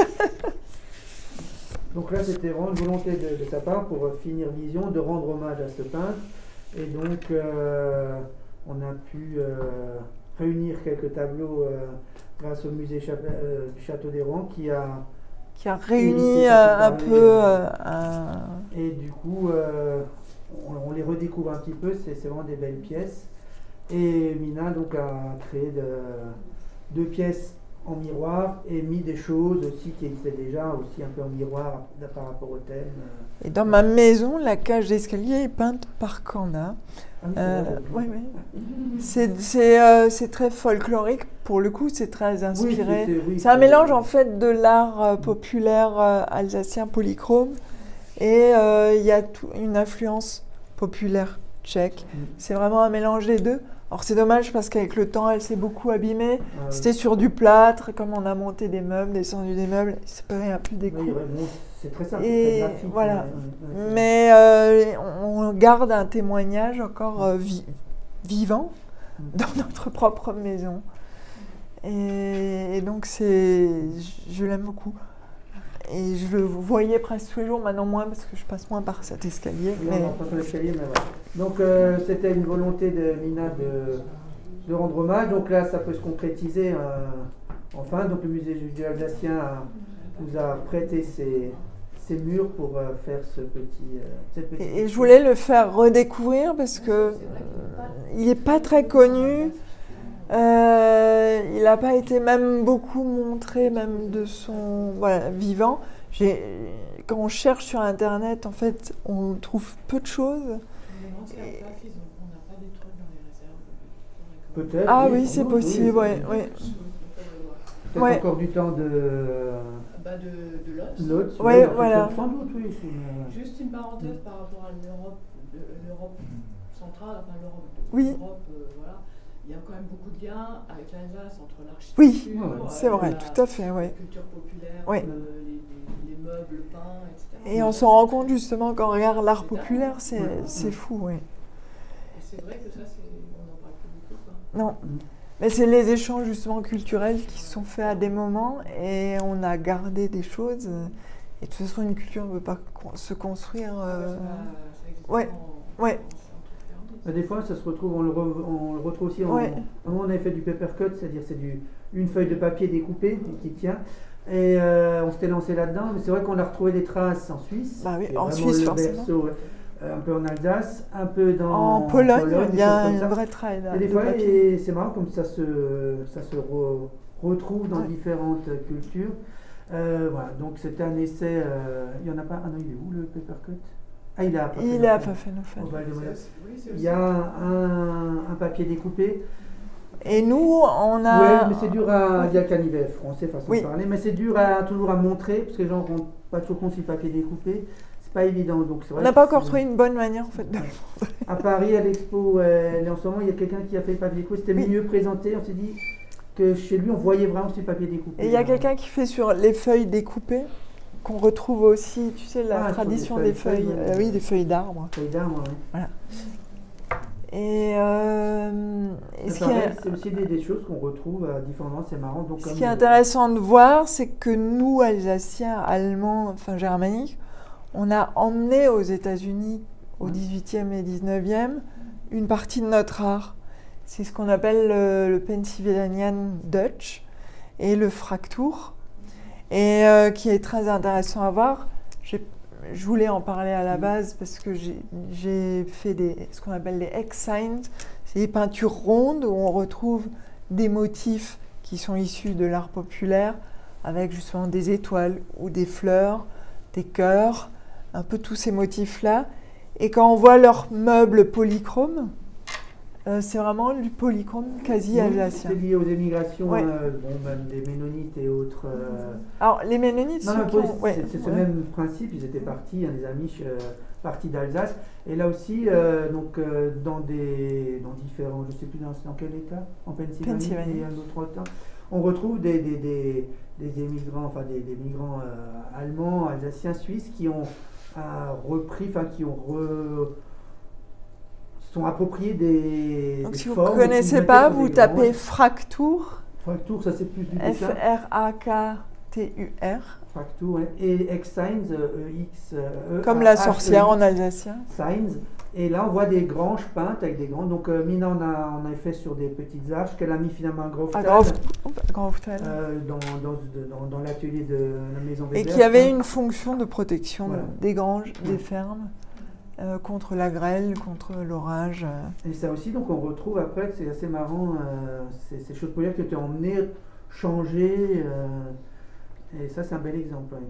Donc là, c'était vraiment une volonté de, de sa part pour euh, finir Vision, de rendre hommage à ce peintre. Et donc, euh, on a pu euh, réunir quelques tableaux euh, grâce au musée Cha- euh, du Château des Rouen qui a... Qui a réuni Unité euh, un parler, peu euh, euh, un... Et du coup, euh, on, on les redécouvre un petit peu, c'est c'est vraiment des belles pièces. Et Mina donc a créé de, deux pièces en miroir et mis des choses aussi qui existaient déjà, aussi un peu en miroir par rapport au thème. Et dans ma maison, la cage d'escalier est peinte par Kanda. Ah oui, c'est Euh, vrai, j'avais vu. ouais, ouais. C'est c'est, euh, c'est très folklorique, pour le coup, c'est très Oui, inspiré. c'est- oui, C'est un c'est- mélange en fait de l'art euh, populaire euh, alsacien polychrome et euh, il y a tout- une influence populaire tchèque. Mm. C'est vraiment un mélange des deux. Alors c'est dommage parce qu'avec le temps, elle s'est beaucoup abîmée. Ah, oui. C'était sur du plâtre, comme on a monté des meubles, descendu des meubles, il s'est pas un peu des Oui, coups. ouais, bon, c'est très simple, Et c'est très graphique. voilà. ouais, ouais, ouais, c'est- Mais euh, on on garde un témoignage encore euh, vi- vivant Mm. dans notre propre maison. Et, et donc, c'est, je, je l'aime beaucoup. Et je le voyais presque tous les jours, maintenant moins parce que je passe moins par cet escalier. Oui, Mais on entend sur l'escalier, mais voilà. Donc euh, c'était une volonté de Mina de, de rendre hommage. Donc là, ça peut se concrétiser euh, enfin. Donc le musée judéo-alsacien a- nous a prêté ses, ses murs pour euh, faire ce petit. Euh, cette petite et, et je voulais le faire redécouvrir parce que euh, il n'est pas très connu. Euh, il n'a pas été même beaucoup montré, même de son voilà, vivant. J'ai- Quand on cherche sur Internet, en fait, on trouve peu de choses. Les anciens plaques, ils ont- on n'a pas des trucs dans les réserves. Peut-être. Ah oui, sans c'est doute, possible, oui, ouais, sans ouais. doute. Peut-être Ouais. encore du temps de Bah de, de l'os. l'autre. Ouais, oui, voilà. Sans doute, oui. c'est une- Juste une parenthèse par rapport à l'Europe, de- l'Europe centrale, enfin l'Europe, Oui. l'Europe, euh, voilà. Il y a quand même beaucoup de liens avec l'Alsace entre l'architecture, Oui, Ouais, c'est vrai, la tout à fait, ouais. culture populaire, Ouais. euh, les, les- les meubles peints, et cetera. Et on s'en rend compte justement quand on regarde l'art C'est populaire, dingue. c'est Ouais. c'est fou, ouais. Et c'est vrai que ça, c'est, on n'en parle plus beaucoup, quoi. Non. Mais c'est les échanges justement culturels qui se sont faits à des moments et on a gardé des choses. Et de toute façon, une culture ne peut pas con- se construire. euh, Ça, ça existe ouais, en- ouais. en- en- Bah, des fois, ça se retrouve, on le, re- on le retrouve aussi en. Ouais. Nous, on avait fait du paper cut, c'est-à-dire c'est du, une feuille de papier découpée qui tient. Et euh, on s'était lancé là-dedans, mais c'est vrai qu'on a retrouvé des traces en Suisse. Bah oui, qui est en vraiment Suisse, le forcément. berceau, euh, un peu en Alsace, un peu dans En Pologne, il y des a choses comme un ça. vrai travail là, Et des de fois, papier. et c'est marrant comme ça se, ça se re- retrouve dans Ouais. différentes cultures. Euh, voilà, donc c'était un essai. euh, il n'y en a pas. Ah non, il est où le papercut? Ah, il est à Il est à Pfaffenhofen, Pfaffenhofen. au Val de C'est Monaco. aussi- oui, c'est Il aussi- y a un, un papier découpé. Et nous, on a. Ouais, mais c'est dur à. Il y a le canivet français, façon Oui. de parler, mais c'est dur à, toujours à montrer parce que les gens ne rendent pas toujours compte si le papier est découpé. C'est pas évident. Donc c'est On vrai n'a que pas encore c'est- trouvé une bonne manière en fait de. À Paris, à l'expo, euh, et en ce moment, il y a quelqu'un qui a fait le papier découpé. C'était Oui. mieux présenté. On s'est dit que chez lui, on voyait vraiment ce papier découpé. Et il y a quelqu'un qui fait sur les feuilles découpées, qu'on retrouve aussi, tu sais, la Ah, sur tradition des des feuilles, feuilles, feuilles, euh, ouais. oui, des feuilles d'arbres. Feuille d'arbre, ouais. Et, euh, et ce, C'est qui pareil, est, c'est aussi des, des choses qu'on retrouve à différents endroits, c'est marrant. Donc, ce comme- qui est intéressant de voir, c'est que nous, Alsaciens, Allemands, enfin germaniques, on a emmené aux États-Unis au Ouais. dix-huitième et dix-neuvième une partie de notre art. C'est ce qu'on appelle le, le Pennsylvanian Dutch et le Fraktur, et euh, qui est très intéressant à voir. J'ai- Je voulais en parler à la base parce que j'ai- j'ai fait des, ce qu'on appelle des X-signs, c'est des peintures rondes où on retrouve des motifs qui sont issus de l'art populaire avec justement des étoiles ou des fleurs, des cœurs, un peu tous ces motifs-là. Et quand on voit leurs meubles polychromes, euh, c'est vraiment du polychrome quasi Oui, alsacien. c'est lié aux émigrations, Ouais. euh, bon, même des Ménonites et autres. euh, Alors les Ménonites, Non, ceux non, qui c'est ont- ouais, c'est ce ouais. même principe. Ils étaient partis, hein, des Amish euh, partis d'Alsace. Et là aussi, euh, donc, euh, dans, des, dans différents, je ne sais plus dans, dans quel état, en Pennsylvanie, Pennsylvanie. et un autre état, on retrouve des, des, des, des émigrants, enfin des, des migrants euh, allemands, alsaciens, suisses qui ont euh, repris, enfin qui ont re, sont appropriés des. Donc des si vous formes ne et qui connaissez mettaient pas, sur vous des tapez grands- Fraktur, Fracture, ça c'est plus du F dessin. R A K T U R, Fracture, ouais. Et X-Signs, E X. euh, E, comme A, la H, E, sorcière X. en alsacien. Signs. Et là, on voit des granges peintes avec des grandes. Donc, euh, Mina, on a, on a fait sur des petites arches qu'elle a mis finalement un gros À Grove- Oups, Groftal. euh, dans, dans, dans, dans l'atelier de la maison Et Weber. qui avait une fonction de protection Voilà. des granges, des fermes, euh, contre la grêle, contre l'orage. euh. Et ça aussi, donc, on retrouve après, c'est assez marrant, euh, ces, ces choses populaires que tu as emmenées, changées. euh, et ça, c'est un bel exemple. ouais.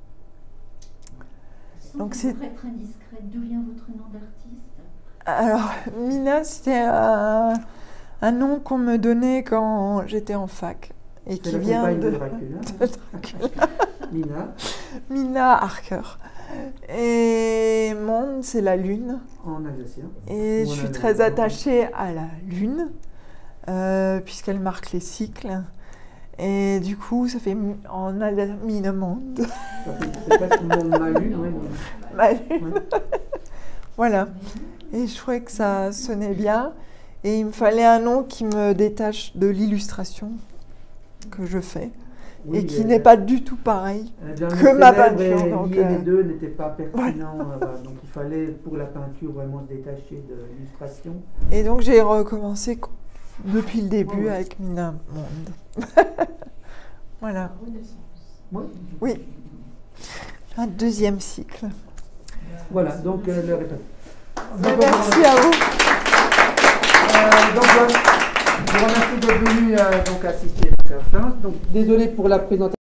Sans Donc vous c'est- être indiscrète, d'où vient votre nom d'artiste? Alors, Mina, c'était un, un nom qu'on me donnait quand j'étais en fac. Et C'est qui la vient compagne de, de Dracula. de Dracula. Mina, Mina Harker. Et Monde, c'est la lune. en alsacien. Et Ou je en suis allemand. très attachée à la lune, euh, puisqu'elle marque les cycles. Et du coup, ça fait mi- en alsacien Minemonde. Ça fait- C'est presque mon ma lune, ouais, mais- Ma lune. ouais. Voilà. Et je trouvais que ça sonnait bien. Et il me fallait un nom qui me détache de l'illustration que je fais. Oui, et qui euh, n'est pas du tout pareil. Euh, bien, que le ma célèbre peinture, et donc, lier euh, les deux n'était pas pertinent. euh, voilà. Donc il fallait pour la peinture vraiment se détacher de l'illustration. Et donc j'ai recommencé co- depuis le début Ouais. avec Mina Monde. Voilà. La Renaissance. Ouais. Oui. Un deuxième cycle. Voilà, donc euh, le répète. Mais merci à vous. Euh, donc voilà, je vous remercie d'être venu euh, donc assister donc, à la conférence. Donc désolé pour la présentation.